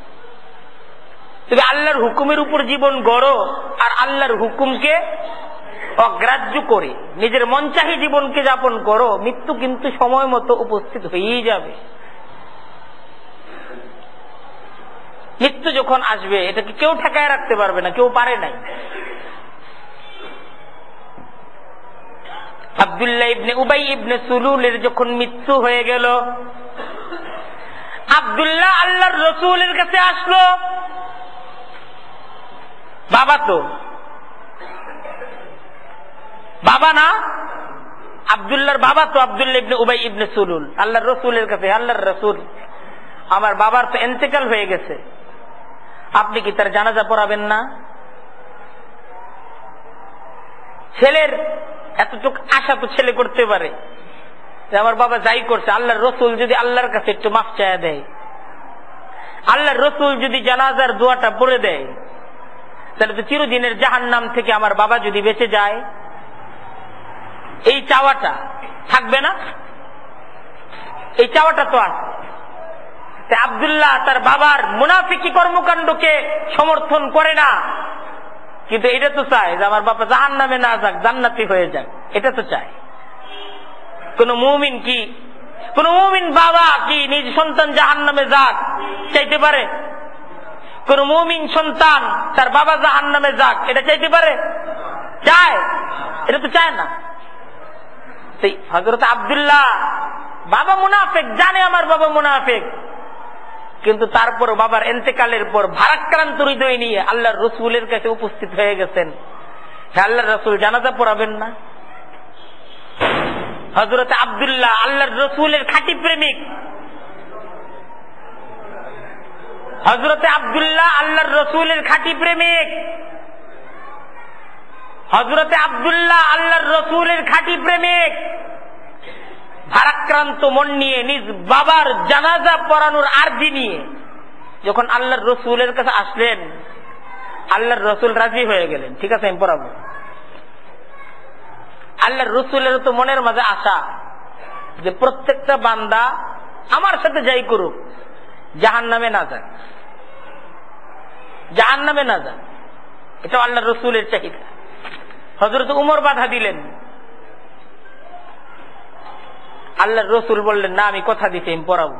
তুমি আল্লাহর হুকুমের উপর জীবন গড়ো আর আল্লাহর হুকুমকে অগ্রাহ্য করে নিজের মনচাহী জীবনকে যাপন করো, মৃত্যু কিন্তু সময় মতো উপস্থিত হয়েই যাবে। মৃত্যু যখন আসবে এটাকে কেউ ঠেকায় রাখতে পারবে না, কেউ পারে নাই। আব্দুল্লাহ ইবনে উবাই ইবনে সুলুলের যখন মৃত্যু হয়ে গেল, আব্দুল্লাহ আল্লাহর রাসূলের কাছে আসলো। বাবা তো বাবা না, আব্দুল্লাহর বাবা তো আব্দুল্লাহ ইবনে উবাই ইবনে সুলুল আল্লাহর রাসূলের কাছে, আল্লাহর রাসূল, আমার বাবার তো ইন্তেকাল হয়ে গেছে, আপনি কি তার জানাজা পড়াবেন না? ছেলের এতটুকু আশা তো ছেলে করতে পারে যে আমার বাবা যাই করছে, আল্লাহর রাসূল যদি আল্লাহর কাছে একটু মাফ চায়া দেয়, আল্লাহর রাসূল যদি জানাজার দোয়াটা পড়ে দেয়, তাহলে তো চিরদিনের জাহান্নাম থেকে আমার বাবা যদি বেঁচে যায়, এই চাওয়াটা থাকবে না? এই চাওয়াটা তো আছে। আব্দুল্লাহ তার বাবার মুনাফিকি কর্মকাণ্ডকে সমর্থন করে না, কিন্তু এটা তো চায় যে আমার বাবা জাহান্নামে না যাক, জান্নাতি হয়ে যাক, এটা তো চায়। কোন মুমিন কি, কোন মুমিন বাবা কি নিজ সন্তান জাহান্নামে যাক চাইতে পারে? কোন মুমিন সন্তান তার বাবা জাহান্নামে যাক এটা চাইতে পারে? চায়? এটা তো চায় না। হযরত আব্দুল্লাহ বাবা মুনাফিক, জানে আমার বাবা মুনাফিক, কিন্তু তারপর বাবার ইন্তেকালের পর ভারাক্রান্ত হৃদয় নিয়ে আল্লাহর রাসূলের কাছে উপস্থিত হয়ে গেছেন। হ্যাঁ, আল্লাহর রাসূল জানাজা পড়াবেন না? হযরত আব্দুল্লাহ আল্লাহর রাসূলের খাঁটি প্রেমিক, হযরত আব্দুল্লাহ আল্লাহর রাসূলের খাঁটি প্রেমিক, হযরত আব্দুল্লাহ আল্লাহর রাসূলের খাঁটি প্রেমিক, ভারাক্রান্ত মন নিয়ে নিজ বাবার জানাজা পড়ানোর আরজি নিয়ে যখন আল্লাহর রাসূলের কাছে আসলেন, আল্লাহর রাসূল রাজি হয়ে গেলেন, ঠিক আছে আমি পড়াবো। আল্লাহর রাসূলের তো মনের মাঝে আশা যে প্রত্যেকটা বান্দা আমার সাথে যাই করুক জাহান্নামে না যাক, জাহান্নামে না যাক, এটা আল্লাহর রাসূলের চাহিদা। হযরত উমর বাধা দিলেন, আল্লাহর রাসূল বললেন না, আমি কথা দিতে আমি পড়াবো।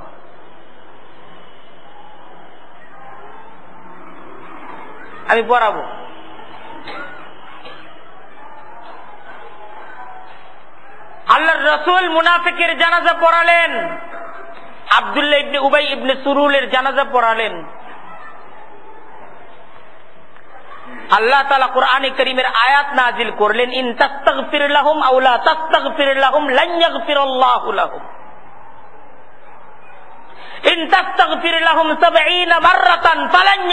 আমি পড়াবো। আল্লাহর রাসূল মুনাফিকের জানাজা পড়ালেন, আব্দুল্লাহ ইবনে উবাই ইবনে সুলুলের জানাজা পড়ালেন। আল্লাহ তাআলা কোরআনে কারীমের আয়াত নাযিল করলেন, ইন তাস্তাগফির লাহুম আও লা তাস্তাগফির লাহুম লান ইয়াগফিরাল্লাহু লাহুম, ইন তাস্তাগফির লাহুম 70 মাররাতান ফালান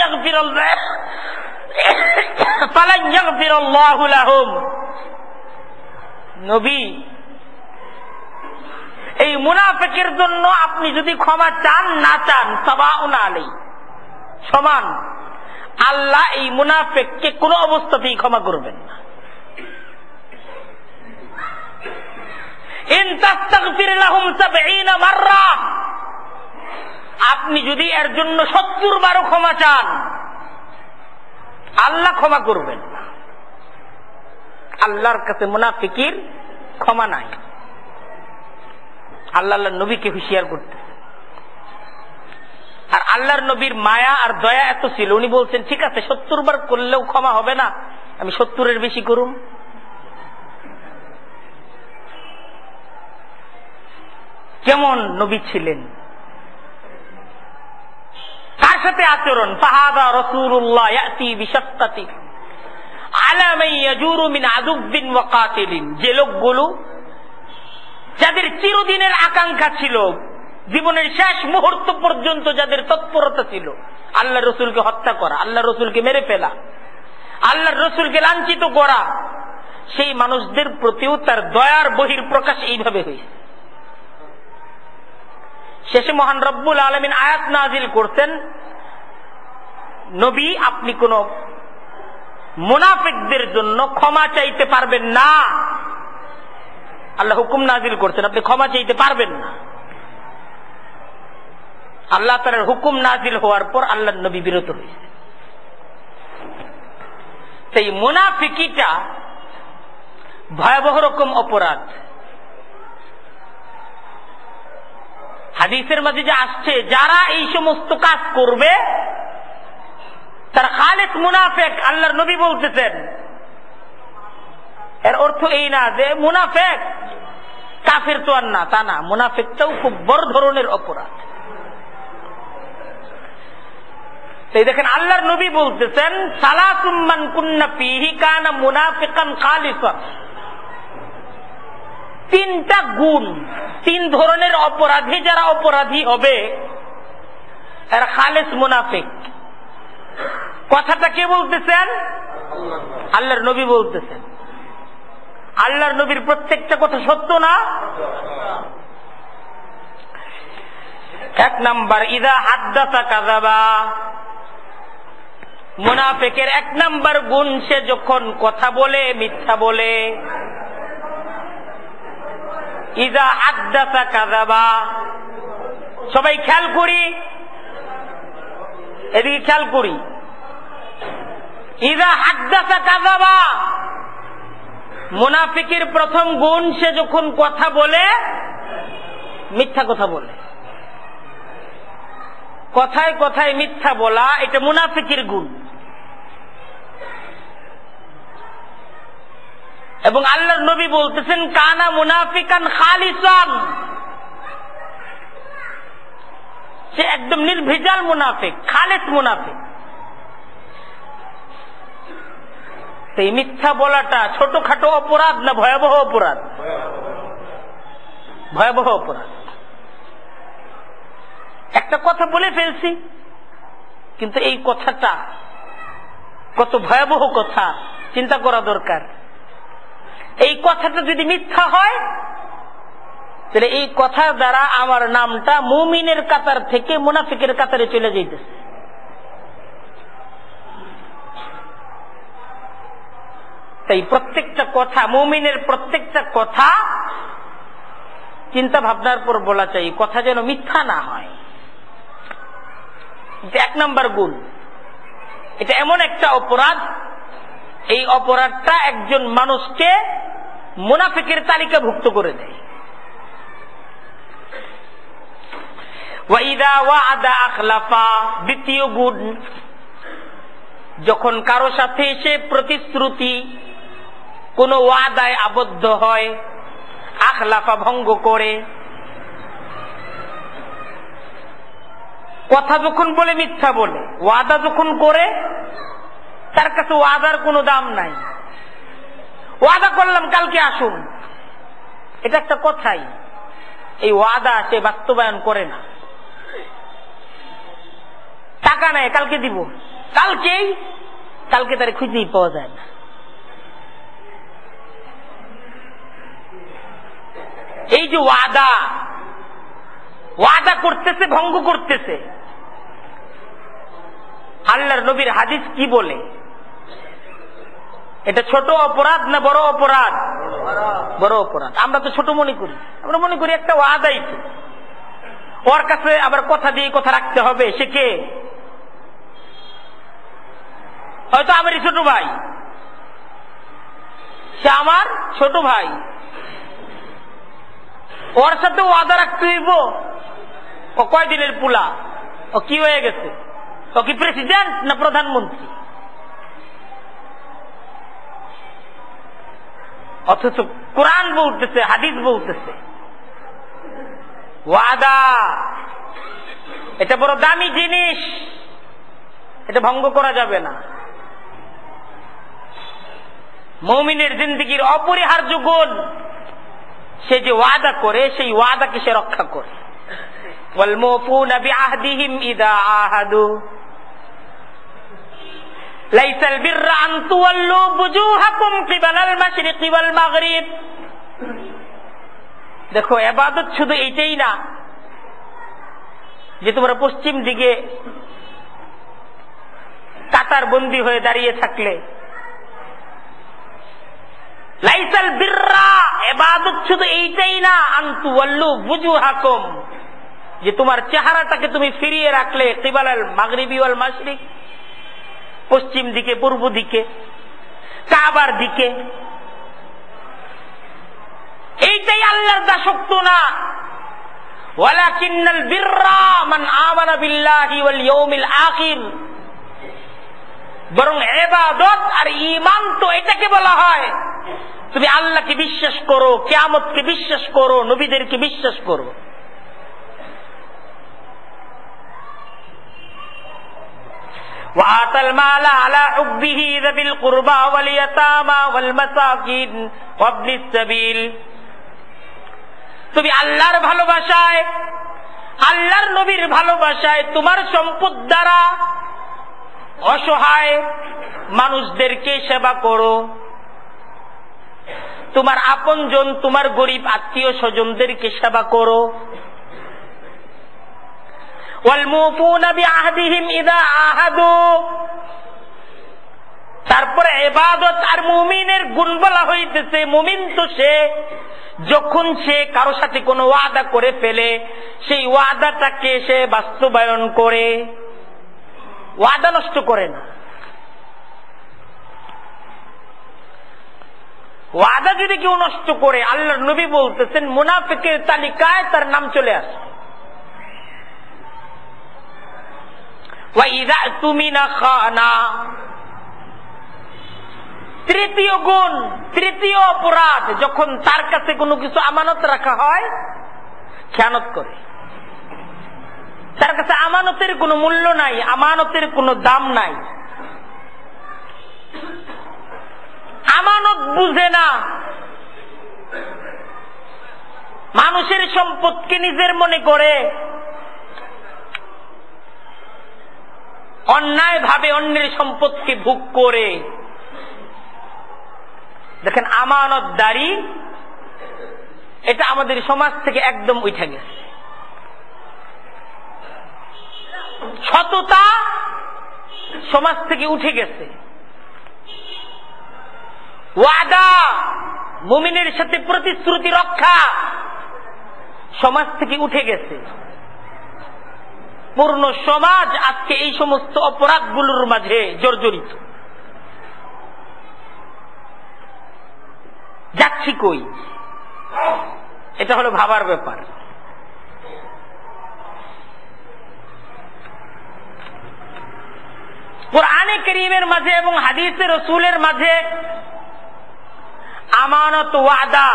ইয়াগফিরাল্লাহু লাহুম। নবী, এই মুনাফিকের জন্য আপনি যদি ক্ষমা চান না চান সাওয়াউন আলাইহি, সমান। আল্লাহ এই মুনাফিককে কোন অবস্থাতেই ক্ষমা করবেন না। ইন তাস্তাগফির লাহুম 70 মাররা, আপনি যদি এর জন্য 70 বারও ক্ষমা চান, আল্লাহ ক্ষমা করবেন না। আল্লাহর কাছে মুনাফিকের ক্ষমা নাই। আল্লাহর নবীকে হুঁশিয়ার করতে, আর আল্লাহর নবীর মায়া আর দয়া এত ছিল, উনি বলছেন ঠিক আছে 70 বার করলেও ক্ষমা হবে না, আমি 70-এর বেশি করুম। কেমন নবী ছিলেন, কার সাথে আচরণ। ফাহাদা রাসূলুল্লাহ ইয়াতি বিশাফকাতি আলা মান ইয়াজুরু মিন আদুবিন ওয়া কাতিলিন, যে লোকগুলো যাদের চিরদিনের আকাঙ্ক্ষা ছিল, জীবনের শেষ মুহূর্ত পর্যন্ত যাদের তৎপরতা ছিল আল্লাহ রসুলকে হত্যা করা, আল্লাহ রসুলকে মেরে ফেলা, আল্লাহ রসুলকে লাঞ্ছিত করা, সেই মানুষদের প্রতিও তার দয়ার বহির প্রকাশ এইভাবে হয়েছে। শেষে মহান রব্বুল আলামিন আয়াত নাযিল করতেন, নবী আপনি কোন মুনাফিকদের জন্য ক্ষমা চাইতে পারবেন না। আল্লাহ হুকুম নাযিল করছেন আপনি ক্ষমা চাইতে পারবেন না। আল্লাহ তাআলার হুকুম নাযিল হওয়ার পর আল্লাহর নবী বিরত হয়েছে। সেই মুনাফিকিটা ভয়াবহ রকম অপরাধ। হাদিসের মাঝে যে আসছে, যারা এই সমস্ত কাজ করবে তারা খালিস মুনাফিক। আল্লাহর নবী বলতেছেন, এর অর্থ এই না যে মুনাফিক কাফের তো আর না, তা না, মুনাফিকটাও খুব বড় ধরনের অপরাধ। তাই দেখেন আল্লাহর নবী বলতেছেন, সালাসুম মান কুন্না ফীহি কানা মুনাফিকান খালিসান। 3টা গুণ, 3 ধরনের অপরাধী যারা অপরাধী হবে এরা খালিস মুনাফিক। কথাটা কে বলতেছেন? আল্লাহর নবী বলতেছেন। আল্লাহর নবীর প্রত্যেকটা কথা সত্য না? 1 নাম্বার, ইযা হাদ্দাসা কাযাবা। মুনাফিকের 1 নাম্বার গুণ, সে যখন কথা বলে মিথ্যা বলে। ইযা হাদ্দাসা কাযাবা। সবাই খেয়াল করি, এদিকে খেয়াল করি। ইযা হাদ্দাসা কাযাবা, মুনাফিকের প্রথম গুণ, সে যখন কথা বলে মিথ্যা কথা বলে। কথায় কথায় মিথ্যা বলা, এটা মুনাফিকের গুণ। এবং আল্লাহর নবী বলতেছেন, কানা মুনাফিকান খালিসান, সে একদম নির্ভেজাল মুনাফিক, খালিস মুনাফিক। এই মিথ্যা বলাটা ছোটখাটো অপরাধ না ভয়াবহ অপরাধ? ভয়াবহ অপরাধ। একটা কথা বলে ফেলছি, কিন্তু এই কথাটা কত ভয়াবহ কথা চিন্তা করা দরকার। এই কথাটা যদি মিথ্যা হয়, তাহলে এই কথা দ্বারা আমার নামটা মুমিনের কাতার থেকে মুনাফিকের কাতারে চলে যাইতেছে। তাই প্রত্যেকটা কথা, মুমিনের প্রত্যেকটা কথা চিন্তা ভাবনার পর বলা চাই, কথা যেন মিথ্যা না হয়। 1 নাম্বার গুণ। এটা এমন একটা অপরাধ, এই অপরাধটা একজন মানুষকে মুনাফিকের তালিকাভুক্ত করে দেয়। ওয়াইদা ওয়াদা আখলাফা। দ্বিতীয় গুণ, যখন কারো সাথে সে প্রতিশ্রুতি, কোন ওয়াদায় আবদ্ধ হয়, আখলাফা ভঙ্গ করে। কথা যখন বলে মিথ্যা বলে, ওয়াদা যখন করে তার কাছে ওয়াদার কোনো দাম নাই। ওয়াদা করলাম কালকে আসুন, এটা একটা কথাই। এই ওয়াদা সে বাস্তবায়ন করে না। টাকা নেয় কালকে দিব, কালকে তার খুঁজেই পাওয়া যায় না। এই যে ওয়াদা করতেছে, ভঙ্গ করতেছে। আল্লাহর নবীর হাদিস কি বলে? এটা ছোট অপরাধ না বড় অপরাধ? বড় অপরাধ। আমরা তো ছোট মনে করি, আমরা মনে করি একটা ওয়াদাই তো, ওর কাছে আবার কথা দিয়ে কথা রাখতে হবে। সে কে? হয়তো আমারই ছোট ভাই, সে আমার ছোট ভাই, ওর সাথে ওয়াদা রাখতে হইব। ও কয়দিনের পুলা, ও কি হয়ে গেছে? ও কি প্রেসিডেন্ট না প্রধানমন্ত্রী? অথচ কোরআন বলতেছে, হাদিস বলতেছে ওয়াদা এটা বড় দামি জিনিস, এটা ভঙ্গ করা যাবে না। মুমিনের জিন্দেগীর অপরিহার্য গুণ, সে যে ওয়াদা করে সেই ওয়াদাকে সে রক্ষা করে। ওয়াল মুফুনা বিআহদিহিম ইযা আহাদু লাইসাল বিররা আন তুওয়াল্লু বুজুহাকুম কিবালাল মাশরিকি ওয়াল মাগরিব। দেখো, ইবাদত শুধু এইটাই না যে তোমরা পশ্চিম দিকে কাতার বন্দী হয়ে দাঁড়িয়ে থাকলে। লাইসাল বিররা, ইবাদত শুধু এইটাই না, আন তুওয়াল্লু বুজুহাকুম, যে তোমার চেহারাটাকে তুমি ফিরিয়ে রাখলে কিবালাল মাগরিবি ওয়াল মাশরিক, পশ্চিম দিকে, পূর্ব দিকে, কাবার দিকে। এইটাই আল্লাহর দাসত্ব না। ওয়ালাকিন্নাল বিররা মান আমানা বিল্লাহি ওয়াল ইয়াউমিল আখির। বরং ইবাদত আর ঈমান তো এটাকে বলা হয় তুমি আল্লাহকে বিশ্বাস করো, কিয়ামতকে বিশ্বাস করো, নবীদেরকে বিশ্বাস করো। وآتى المال على حبه ذوي القربى واليتامى والمساكين وابن السبيل। তুমি আল্লাহর ভালোবাসায়, আল্লাহর নবীর ভালোবাসায় তোমার সম্পদ দ্বারা অসহায় মানুষদেরকে সেবা করো, তোমার আপনজন, তোমার গরিব আত্মীয় স্বজনদেরকে সেবা করো। ওয়ালমুফুনা বিআহদিহিম ইযা আহাদু। তারপরে ইবাদত আর মুমিনের গুণ বলা হইতেছে। মুমিন তো সে যখন সে কারো সাথে কোনো ওয়াদা করে ফেলে, সেই ওয়াদাটাকে সে বাস্তবায়ন করে, ওয়াদা নষ্ট করে না। ওয়াদা যদি কেউ নষ্ট করে, আল্লাহর নবী বলতেছেন মুনাফিকের তালিকায় তার নাম চলে আসে। তৃতীয় গুণ, তৃতীয় অপরাধ, যখন তার কাছে কোনো কিছু আমানত রাখা হয়, খেয়ানত করে। তার কাছে আমানতের কোনো মূল্য নাই, আমানতের কোনো দাম নাই, আমানত বুঝে না। মানুষের সম্পদকে নিজের মনে করে, অন্যায় ভাবে অন্যের সম্পদকে ভোগ করে। দেখেন, আমানতদারি এটা আমাদের সমাজ থেকে একদম উঠে গেছে। সততা সমাজ থেকে উঠে গেছে। ওয়াদা, মুমিনের সাথে প্রতিশ্রুতি রক্ষা সমাজ থেকে উঠে গেছে। পূর্ণ সমাজ আজকে এই সমস্ত অপরাধগুলোর মাঝে জর্জরিত। যাচ্ছি কই, এটা হলো ভাবার ব্যাপার। কুরআনে কারীমের মাঝে এবং হাদিসে রাসূলের মাঝে আমানত, ওয়াদা,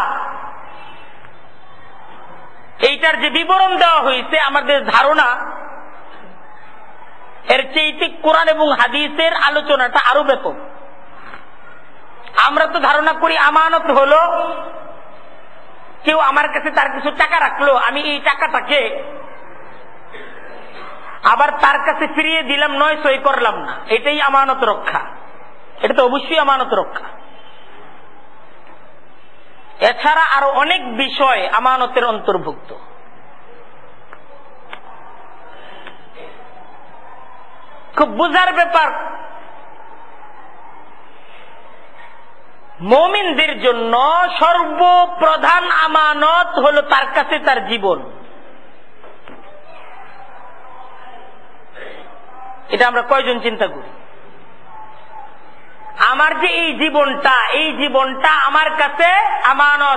এইটার যে বিবরণ দেওয়া হয়েছে, আমাদের ধারণা এর চেয়ে কোরআন এবং হাদিসের আলোচনাটা আরো ব্যাপক। আমরা তো ধারণা করি আমানত হলো কেউ আমার কাছে তার কিছু টাকা রাখলো, আমি এই টাকাটাকে আবার তার কাছে ফিরিয়ে দিলাম, নয় সই করলাম না, এটাই আমানত রক্ষা। এটা তো অবশ্যই আমানত রক্ষা। এছাড়া আরো অনেক বিষয় আমানতের অন্তর্ভুক্ত। খুব বুঝার ব্যাপার, মুমিনদের জন্য সর্বপ্রধান আমানত হলো তার কাছে তার জীবন। এটা আমরা কয়জন চিন্তা করি? আমার যে এই জীবনটা আমার কাছে আমানত।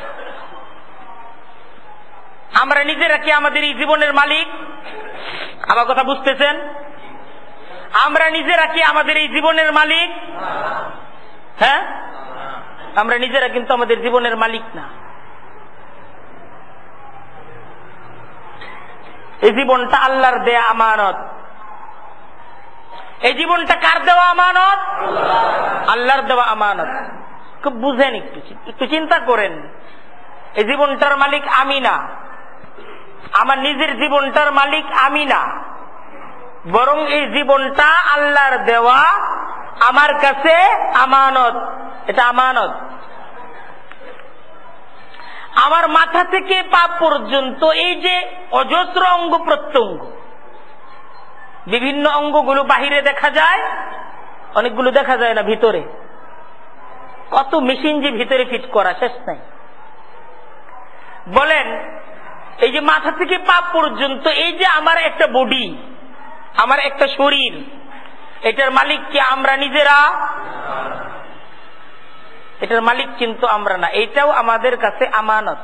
আমরা নিজেরা কি আমাদের এই জীবনের মালিক? আমার কথা বুঝতেছেন? আমরা নিজেরা কি আমাদের এই জীবনের মালিক? হ্যাঁ, আমরা নিজেরা কিন্তু আমাদের জীবনের মালিক না। এই জীবনটা আল্লাহর দেয়া আমানত। এই জীবনটা কার দেওয়া আমানত? আল্লাহর দেওয়া আমানত। খুব বুঝেন, একটু চিন্তা করেন। এই জীবনটার মালিক আমি না, আমার নিজের জীবনটার মালিক আমি না, বরং এই জীবনটা আল্লাহর দেওয়া, আমার কাছে আমানত। এটা আমানত। আমার মাথা থেকে পা পর্যন্ত এই যে অজস্র অঙ্গ প্রত্যঙ্গ, বিভিন্ন অঙ্গগুলো বাহিরে দেখা যায়, অনেকগুলো দেখা যায় না ভিতরে। কত মেশিন যে ভিতরে ফিট করা, শেষ নাই। বলেন, এই যে মাথা থেকে পা পর্যন্ত এই যে আমার একটা বডি, আমার একটা শরীর, এটার মালিক কি আমরা নিজেরা? এটার মালিক কিন্তু আমরা না, এটাও আমাদের কাছে আমানত।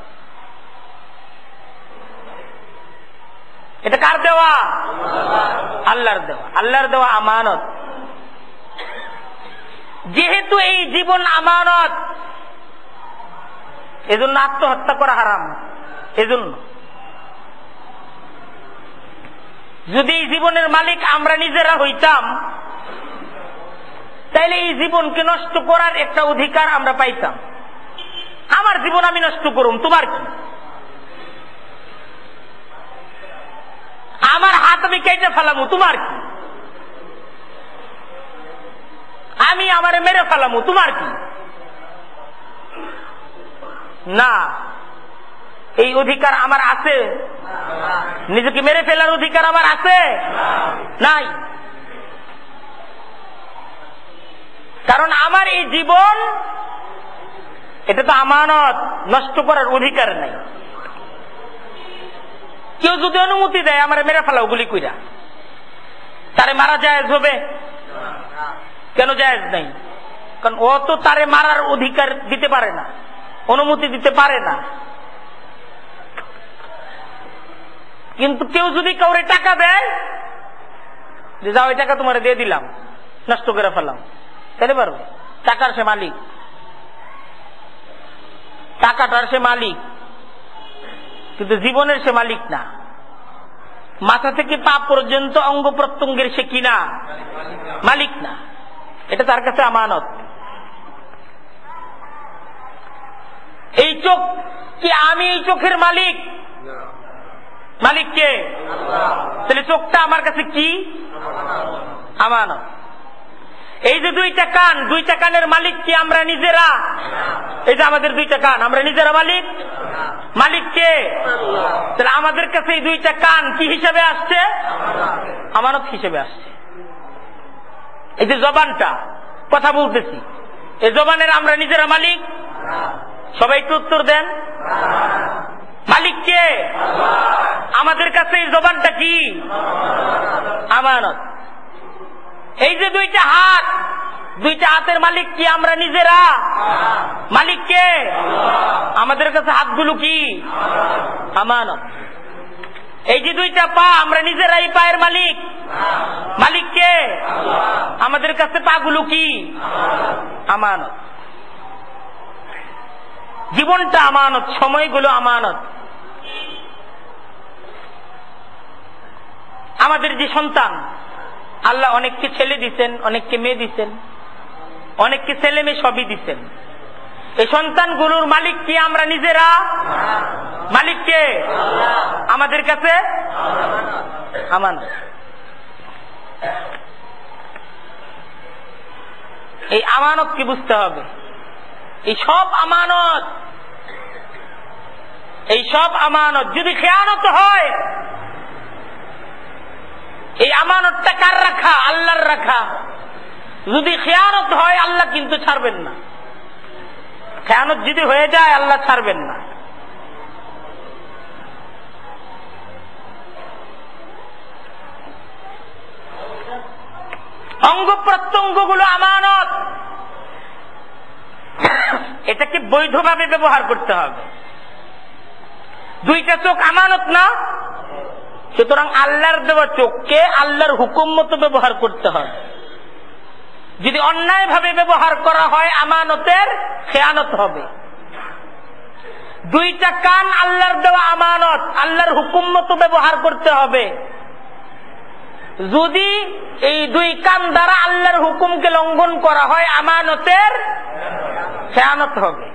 এটা কার দেওয়া? আল্লাহর দেওয়া। আল্লাহর দেওয়া আমানত। যেহেতু এই জীবন আমানত, এজন্য আত্মহত্যা করা হারাম। এজন্য যদি এই জীবনের মালিক আমরা নিজেরা হইতাম, তাইলে এই জীবনকে নষ্ট করার একটা অধিকার আমরা পাইতাম। আমার জীবন আমি নষ্ট করুম, তোমার কি? আমার হাত আমি কেটে ফেলামু, তোমার কি? আমি আমারে মেরে ফেলামু, তোমার কি? না, এই অধিকার আমার আছে? নিজেকে মেরে ফেলার অধিকার আমার আছে? নাই। কারণ আমার এই জীবন, এটা তো আমানত, নষ্ট করার অধিকার নাই। কেউ যদি অনুমতি দেয় আমার মেরে ফেলাও গুলি কইরা, তারে মারা জায়েজ হবে? কেন জায়েজ নাই? কারণ ও তো তারে মারার অধিকার দিতে পারে না, অনুমতি দিতে পারে না। কিন্তু কেউ যদি কাউরে টাকা দেয় যে যাও এই টাকা তোমার দিয়ে দিলাম, নষ্ট করে ফেলাম, তাহলে পারবে। টাকার সে মালিক, টাকাটার সে মালিক, কিন্তু জীবনের সে মালিক না। মাথা থেকে পা পর্যন্ত অঙ্গ প্রত্যঙ্গের সে কিনা মালিক না, এটা তার কাছে আমানত। এই চোখ কি আমি এই চোখের মালিক? মালিক কে? তাহলে চোখটা আমার কাছে কি? আমানত। এই যে দুইটা কান, দুইটা কানের মালিক কি আমরা নিজেরা? এই যে আমাদের দুইটা কান, আমরা নিজেরা মালিক? মালিক কে? তাহলে আমাদের কাছে এই দুইটা কান কি হিসাবে আসছে? আমানত হিসেবে আসছে। এই যে জবানটা, কথা বলতেছি, এই জবানের আমরা নিজেরা মালিক? সবাই একটু উত্তর দেন। মালিক কে? আমাদের কাছে এই জবানটা কি? আমানত। এই যে দুইটা হাত, দুইটা হাতের মালিক কি আমরা নিজেরা? মালিক কে? আমাদের কাছে হাতগুলো কি? আমানত। এই যে দুইটা পা, আমরা নিজেরাই পায়ের মালিক? মালিক কে? আমাদের কাছে পাগুলো কি? আমানত। জীবনটা আমানত, সময়গুলো আমানত। আমাদের যে সন্তান, আল্লাহ অনেককে ছেলে দিচ্ছেন, অনেককে মেয়ে দিচ্ছেন, অনেককে ছেলে মেয়ে সবই দিচ্ছেন। এই সন্তানগুলোর মালিক কি আমরা নিজেরা? মালিককে আমাদের কাছে আমানত। এই আমানতকে বুঝতে হবে। এই সব আমানত যদি খেয়ানত হয়, এই আমানতটা কার রাখা? আল্লাহর রাখা। যদি খেয়ানত হয় আল্লাহ কিন্তু ছাড়বেন না। খেয়ানত যদি হয়ে যায় আল্লাহ ছাড়বেন না। অঙ্গ প্রত্যঙ্গ গুলো আমানত, এটাকে বৈধভাবে ব্যবহার করতে হবে। দুইটা চোখ আমানত না? সুতরাং আল্লাহর দেওয়া চোখকে আল্লাহর হুকুম মতো ব্যবহার করতে হবে। যদি অন্যায় ভাবে ব্যবহার করা হয় আমানতের খেয়ানত হবে। দুইটা কান আল্লাহর দেওয়া আমানত, আল্লাহর হুকুম মতো ব্যবহার করতে হবে। যদি এই দুই কান দ্বারা আল্লাহর হুকুমকে লঙ্ঘন করা হয় আমানতের খেয়ানত হবে।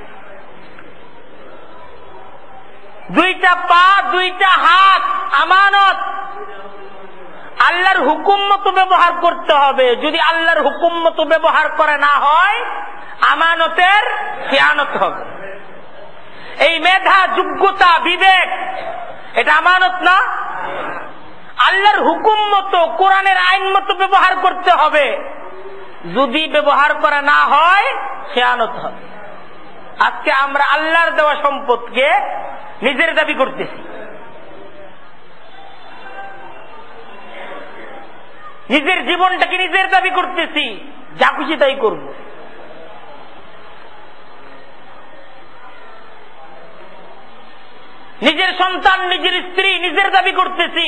দুইটা পা, দুইটা হাত আমানত, আল্লাহর হুকুম মতো ব্যবহার করতে হবে। যদি আল্লাহর হুকুম মতো ব্যবহার করে না হয় আমানতের খেয়ানত হবে। এই মেধা, যোগ্যতা, বিবেক, এটা আমানত না? আল্লাহর হুকুম মতো, কোরআনের আইন মতো ব্যবহার করতে হবে। যদি ব্যবহার করা না হয় খেয়ানত হবে। আজকে আমরা আল্লাহর দেওয়া সম্পদকে নিজের দাবি করতেছি, নিজের জীবনটাকে নিজের দাবি করতেছি, যা খুশি তাই করব। নিজের সন্তান, নিজের স্ত্রী নিজের দাবি করতেছি,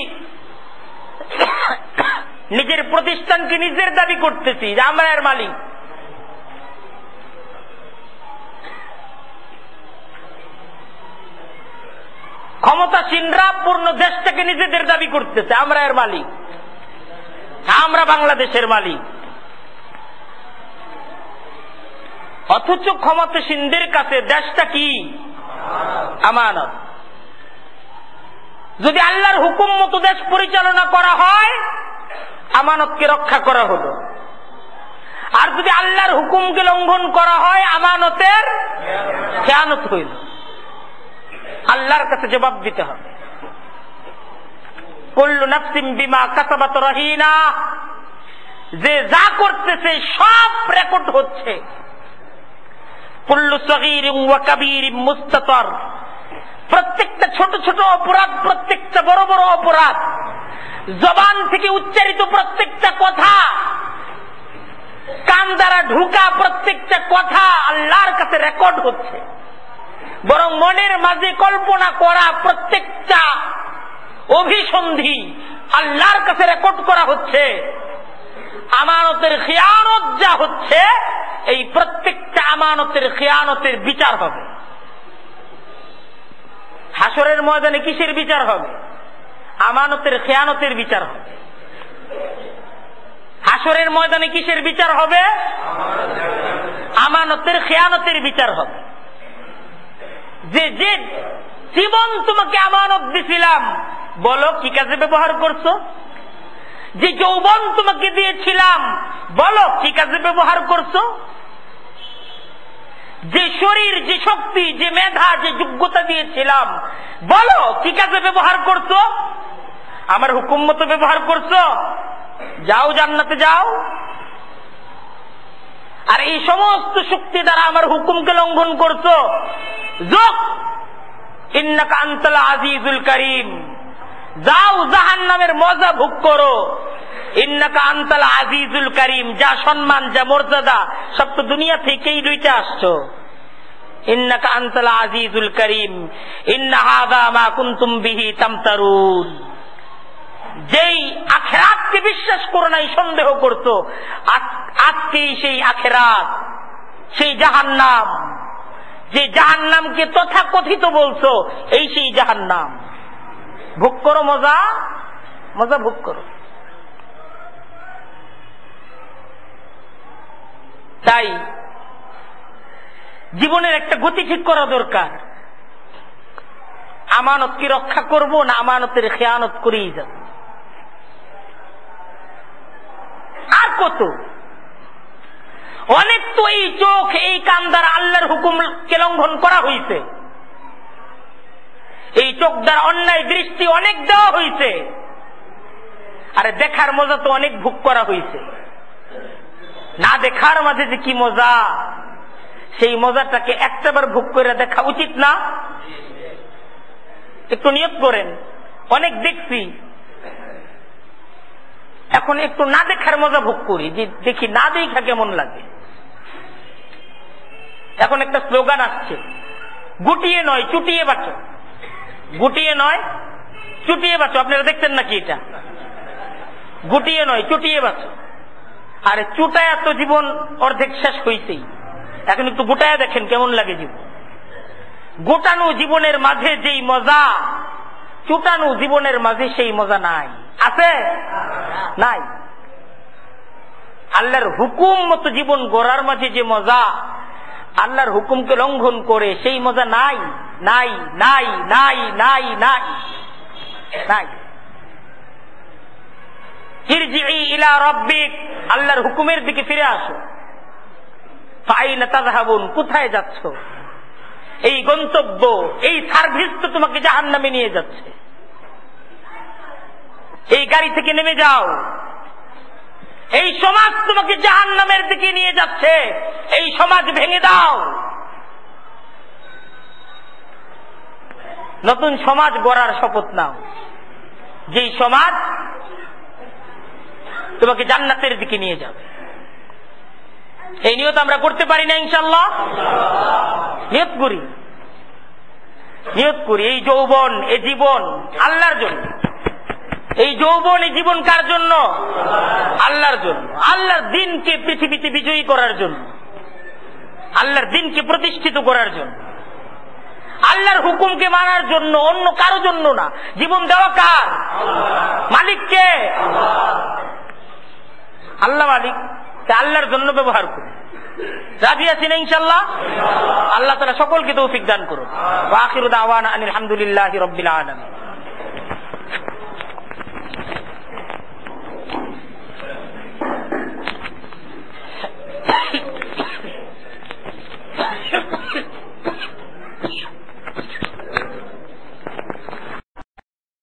নিজের প্রতিষ্ঠানকে নিজের দাবি করতেছি যে আমরা এর মালিক। ক্ষমতাসীনরা পূর্ণ দেশটাকে নিজেদের দাবি করতেছে আমরা এর মালিক, আমরা বাংলাদেশের মালিক। অথচ ক্ষমতাসীনদের কাছে দেশটা কি? আমানত। যদি আল্লাহর হুকুম মতো দেশ পরিচালনা করা হয় আমানতকে রক্ষা করা হলো, আর যদি আল্লাহর হুকুমকে লঙ্ঘন করা হয় আমানতের খেয়ানত হইল। আল্লাহর কাছে জবাব দিতে হবে। কুল্লু নাফসিন বিমা কাসাবাত রহিনা, যে যা করতেছে সব রেকর্ড হচ্ছে। কুল্লু সগীরিন ওয়া কাবীরিন মুস্তাতার, প্রত্যেকটা ছোট ছোট অপরাধ, প্রত্যেকটা বড় বড় অপরাধ, জবান থেকে উচ্চারিত প্রত্যেকটা কথা, কান দ্বারা ঢুকা প্রত্যেকটা কথা আল্লাহর কাছে রেকর্ড হচ্ছে। বরং মনের মাঝে কল্পনা করা প্রত্যেকটা অভিসন্ধি আল্লাহর কাছে রেকর্ড করা হচ্ছে। আমানতের খেয়ানত যা হচ্ছে, এই প্রত্যেকটা আমানতের খেয়ানতের বিচার হবে। হাসরের ময়দানে কিসের বিচার হবে? আমানতের খেয়ানতের বিচার হবে। হাসরের ময়দানে কিসের বিচার হবে? আমানতের খেয়ানতের বিচার হবে। যে যে জীবন তোমাকে আমানত দিছিলাম, বলো কি কাজে ব্যবহার করছো? যে যৌবন তোমাকে দিয়েছিলাম, বলো কি কাজে ব্যবহার করছো? যে শরীর, যে শক্তি, যে মেধা, যে যোগ্যতা দিয়েছিলাম, বলো কি কাজে ব্যবহার করছো? আমার হুকুম মতো ব্যবহার করছো? যাও জান্নাতে যাও। আর এই সমস্ত শক্তি দ্বারা আমার হুকুমকে লঙ্ঘন করছো, যোগ ইন্নাকা আনতাল আজিজুল করিম, যাও জাহান্নামের মজা ভোগ করো। ইন্নাকা আনতাল আজিজুল করিম, যা সম্মান, যা মর্যাদা সব তো দুনিয়া থেকেই লইতে আসছো। ইন্নাকা আনতাল আজিজুল করিম ইন্না হাযা মা কুনতুম বিহি তামতারুন। যেই আখিরাতকে বিশ্বাস করো নাই, সন্দেহ করছো, আজকেই সেই আখিরাত, সেই জাহান্নাম, যে জাহান্নামকে তথাকথিত বলছো, এই সেই জাহান্নাম। ভোগ করো মজা, মজা ভোগ করো। তাই জীবনের একটা গতি ঠিক করা দরকার। আমানত কি রক্ষা করব না আমানতের খেয়ানত করেই যাব? আর কত? অনেক তো এই চোখ এই কান দ্বারা আল্লাহর হুকুমকে লঙ্ঘন করা হয়েছে, এই চোখ দ্বারা অন্যায় দৃষ্টি অনেক দেওয়া হয়েছে, আরে দেখার মজা তো অনেক ভোগ করা হয়েছে। না দেখার মাঝে যে কি মজা, সেই মজাটাকে একটাবার ভোগ করে দেখা উচিত না? একটু নিয়ত করেন। অনেক দেখছি, এখন একটু না দেখার মজা ভোগ করি, যে দেখি না দেখা কেমন লাগে। এখন একটা স্লোগান আসছে, গুটিয়ে নয় চুটিয়ে বাঁচো, গুটিয়ে নয় চুটিয়ে বাঁচো। আপনারা দেখছেন নাকি এটা? গুটিয়ে নয় চুটিয়ে বাঁচো। আরে চুটায়া তো জীবন অর্ধেক শেষ হইছেই, এখন একটু গোটায়া দেখেন কেমন লাগে জীবন। গোটানো জীবনের মাঝে যেই মজা, চুটানো জীবনের মাঝে সেই মজা নাই। আছে? নাই। আল্লাহর হুকুম মতো জীবন গড়ার মাঝে যে মজা, আল্লাহর হুকুমকে লঙ্ঘন করে সেই মজা নাই, নাই, নাই, নাই, নাই, নাই, নাই। ইরজিই ইলা রাব্বিক, আল্লাহর হুকুমের দিকে ফিরে আসো। ফাইনা তাযহাবুন, কোথায় যাচ্ছ? এই গন্তব্য, এই সার্ভিস তো তোমাকে জাহান্নামে নিয়ে যাচ্ছে। এই গাড়ি থেকে নেমে যাও। এই সমাজ তোমাকে জাহান্নামের দিকে নিয়ে যাচ্ছে, এই সমাজ ভেঙে দাও। নতুন সমাজ গড়ার শপথ নাও, যেই সমাজ তোমাকে জান্নাতের দিকে নিয়ে যাবে। এই নিয়ত আমরা করতে পারি না ইনশাআল্লাহ? নিয়ত করি, নিয়ত করি। এই যৌবন, এই জীবন আল্লাহর জন্য। এই যৌবন, এই জীবন কার জন্য? আল্লাহর জন্য। আল্লাহর দ্বীনকে পৃথিবীতে বিজয়ী করার জন্য, আল্লাহর দ্বীনকে প্রতিষ্ঠিত করার জন্য, আল্লাহর হুকুমকে মানার জন্য, অন্য কারো জন্য না। জীবন দেওয়া কার? মালিককে। আল্লাহ মালিক, আল্লাহর জন্য ব্যবহার করি। রাজি আছি না ইনশাআল্লাহ? আল্লাহ তাআলা সকলকে তৌফিক দান করুন। ওয়া আখিরু দাওয়ানা আনিল হামদুলিল্লাহি রাব্বিল আলামিন।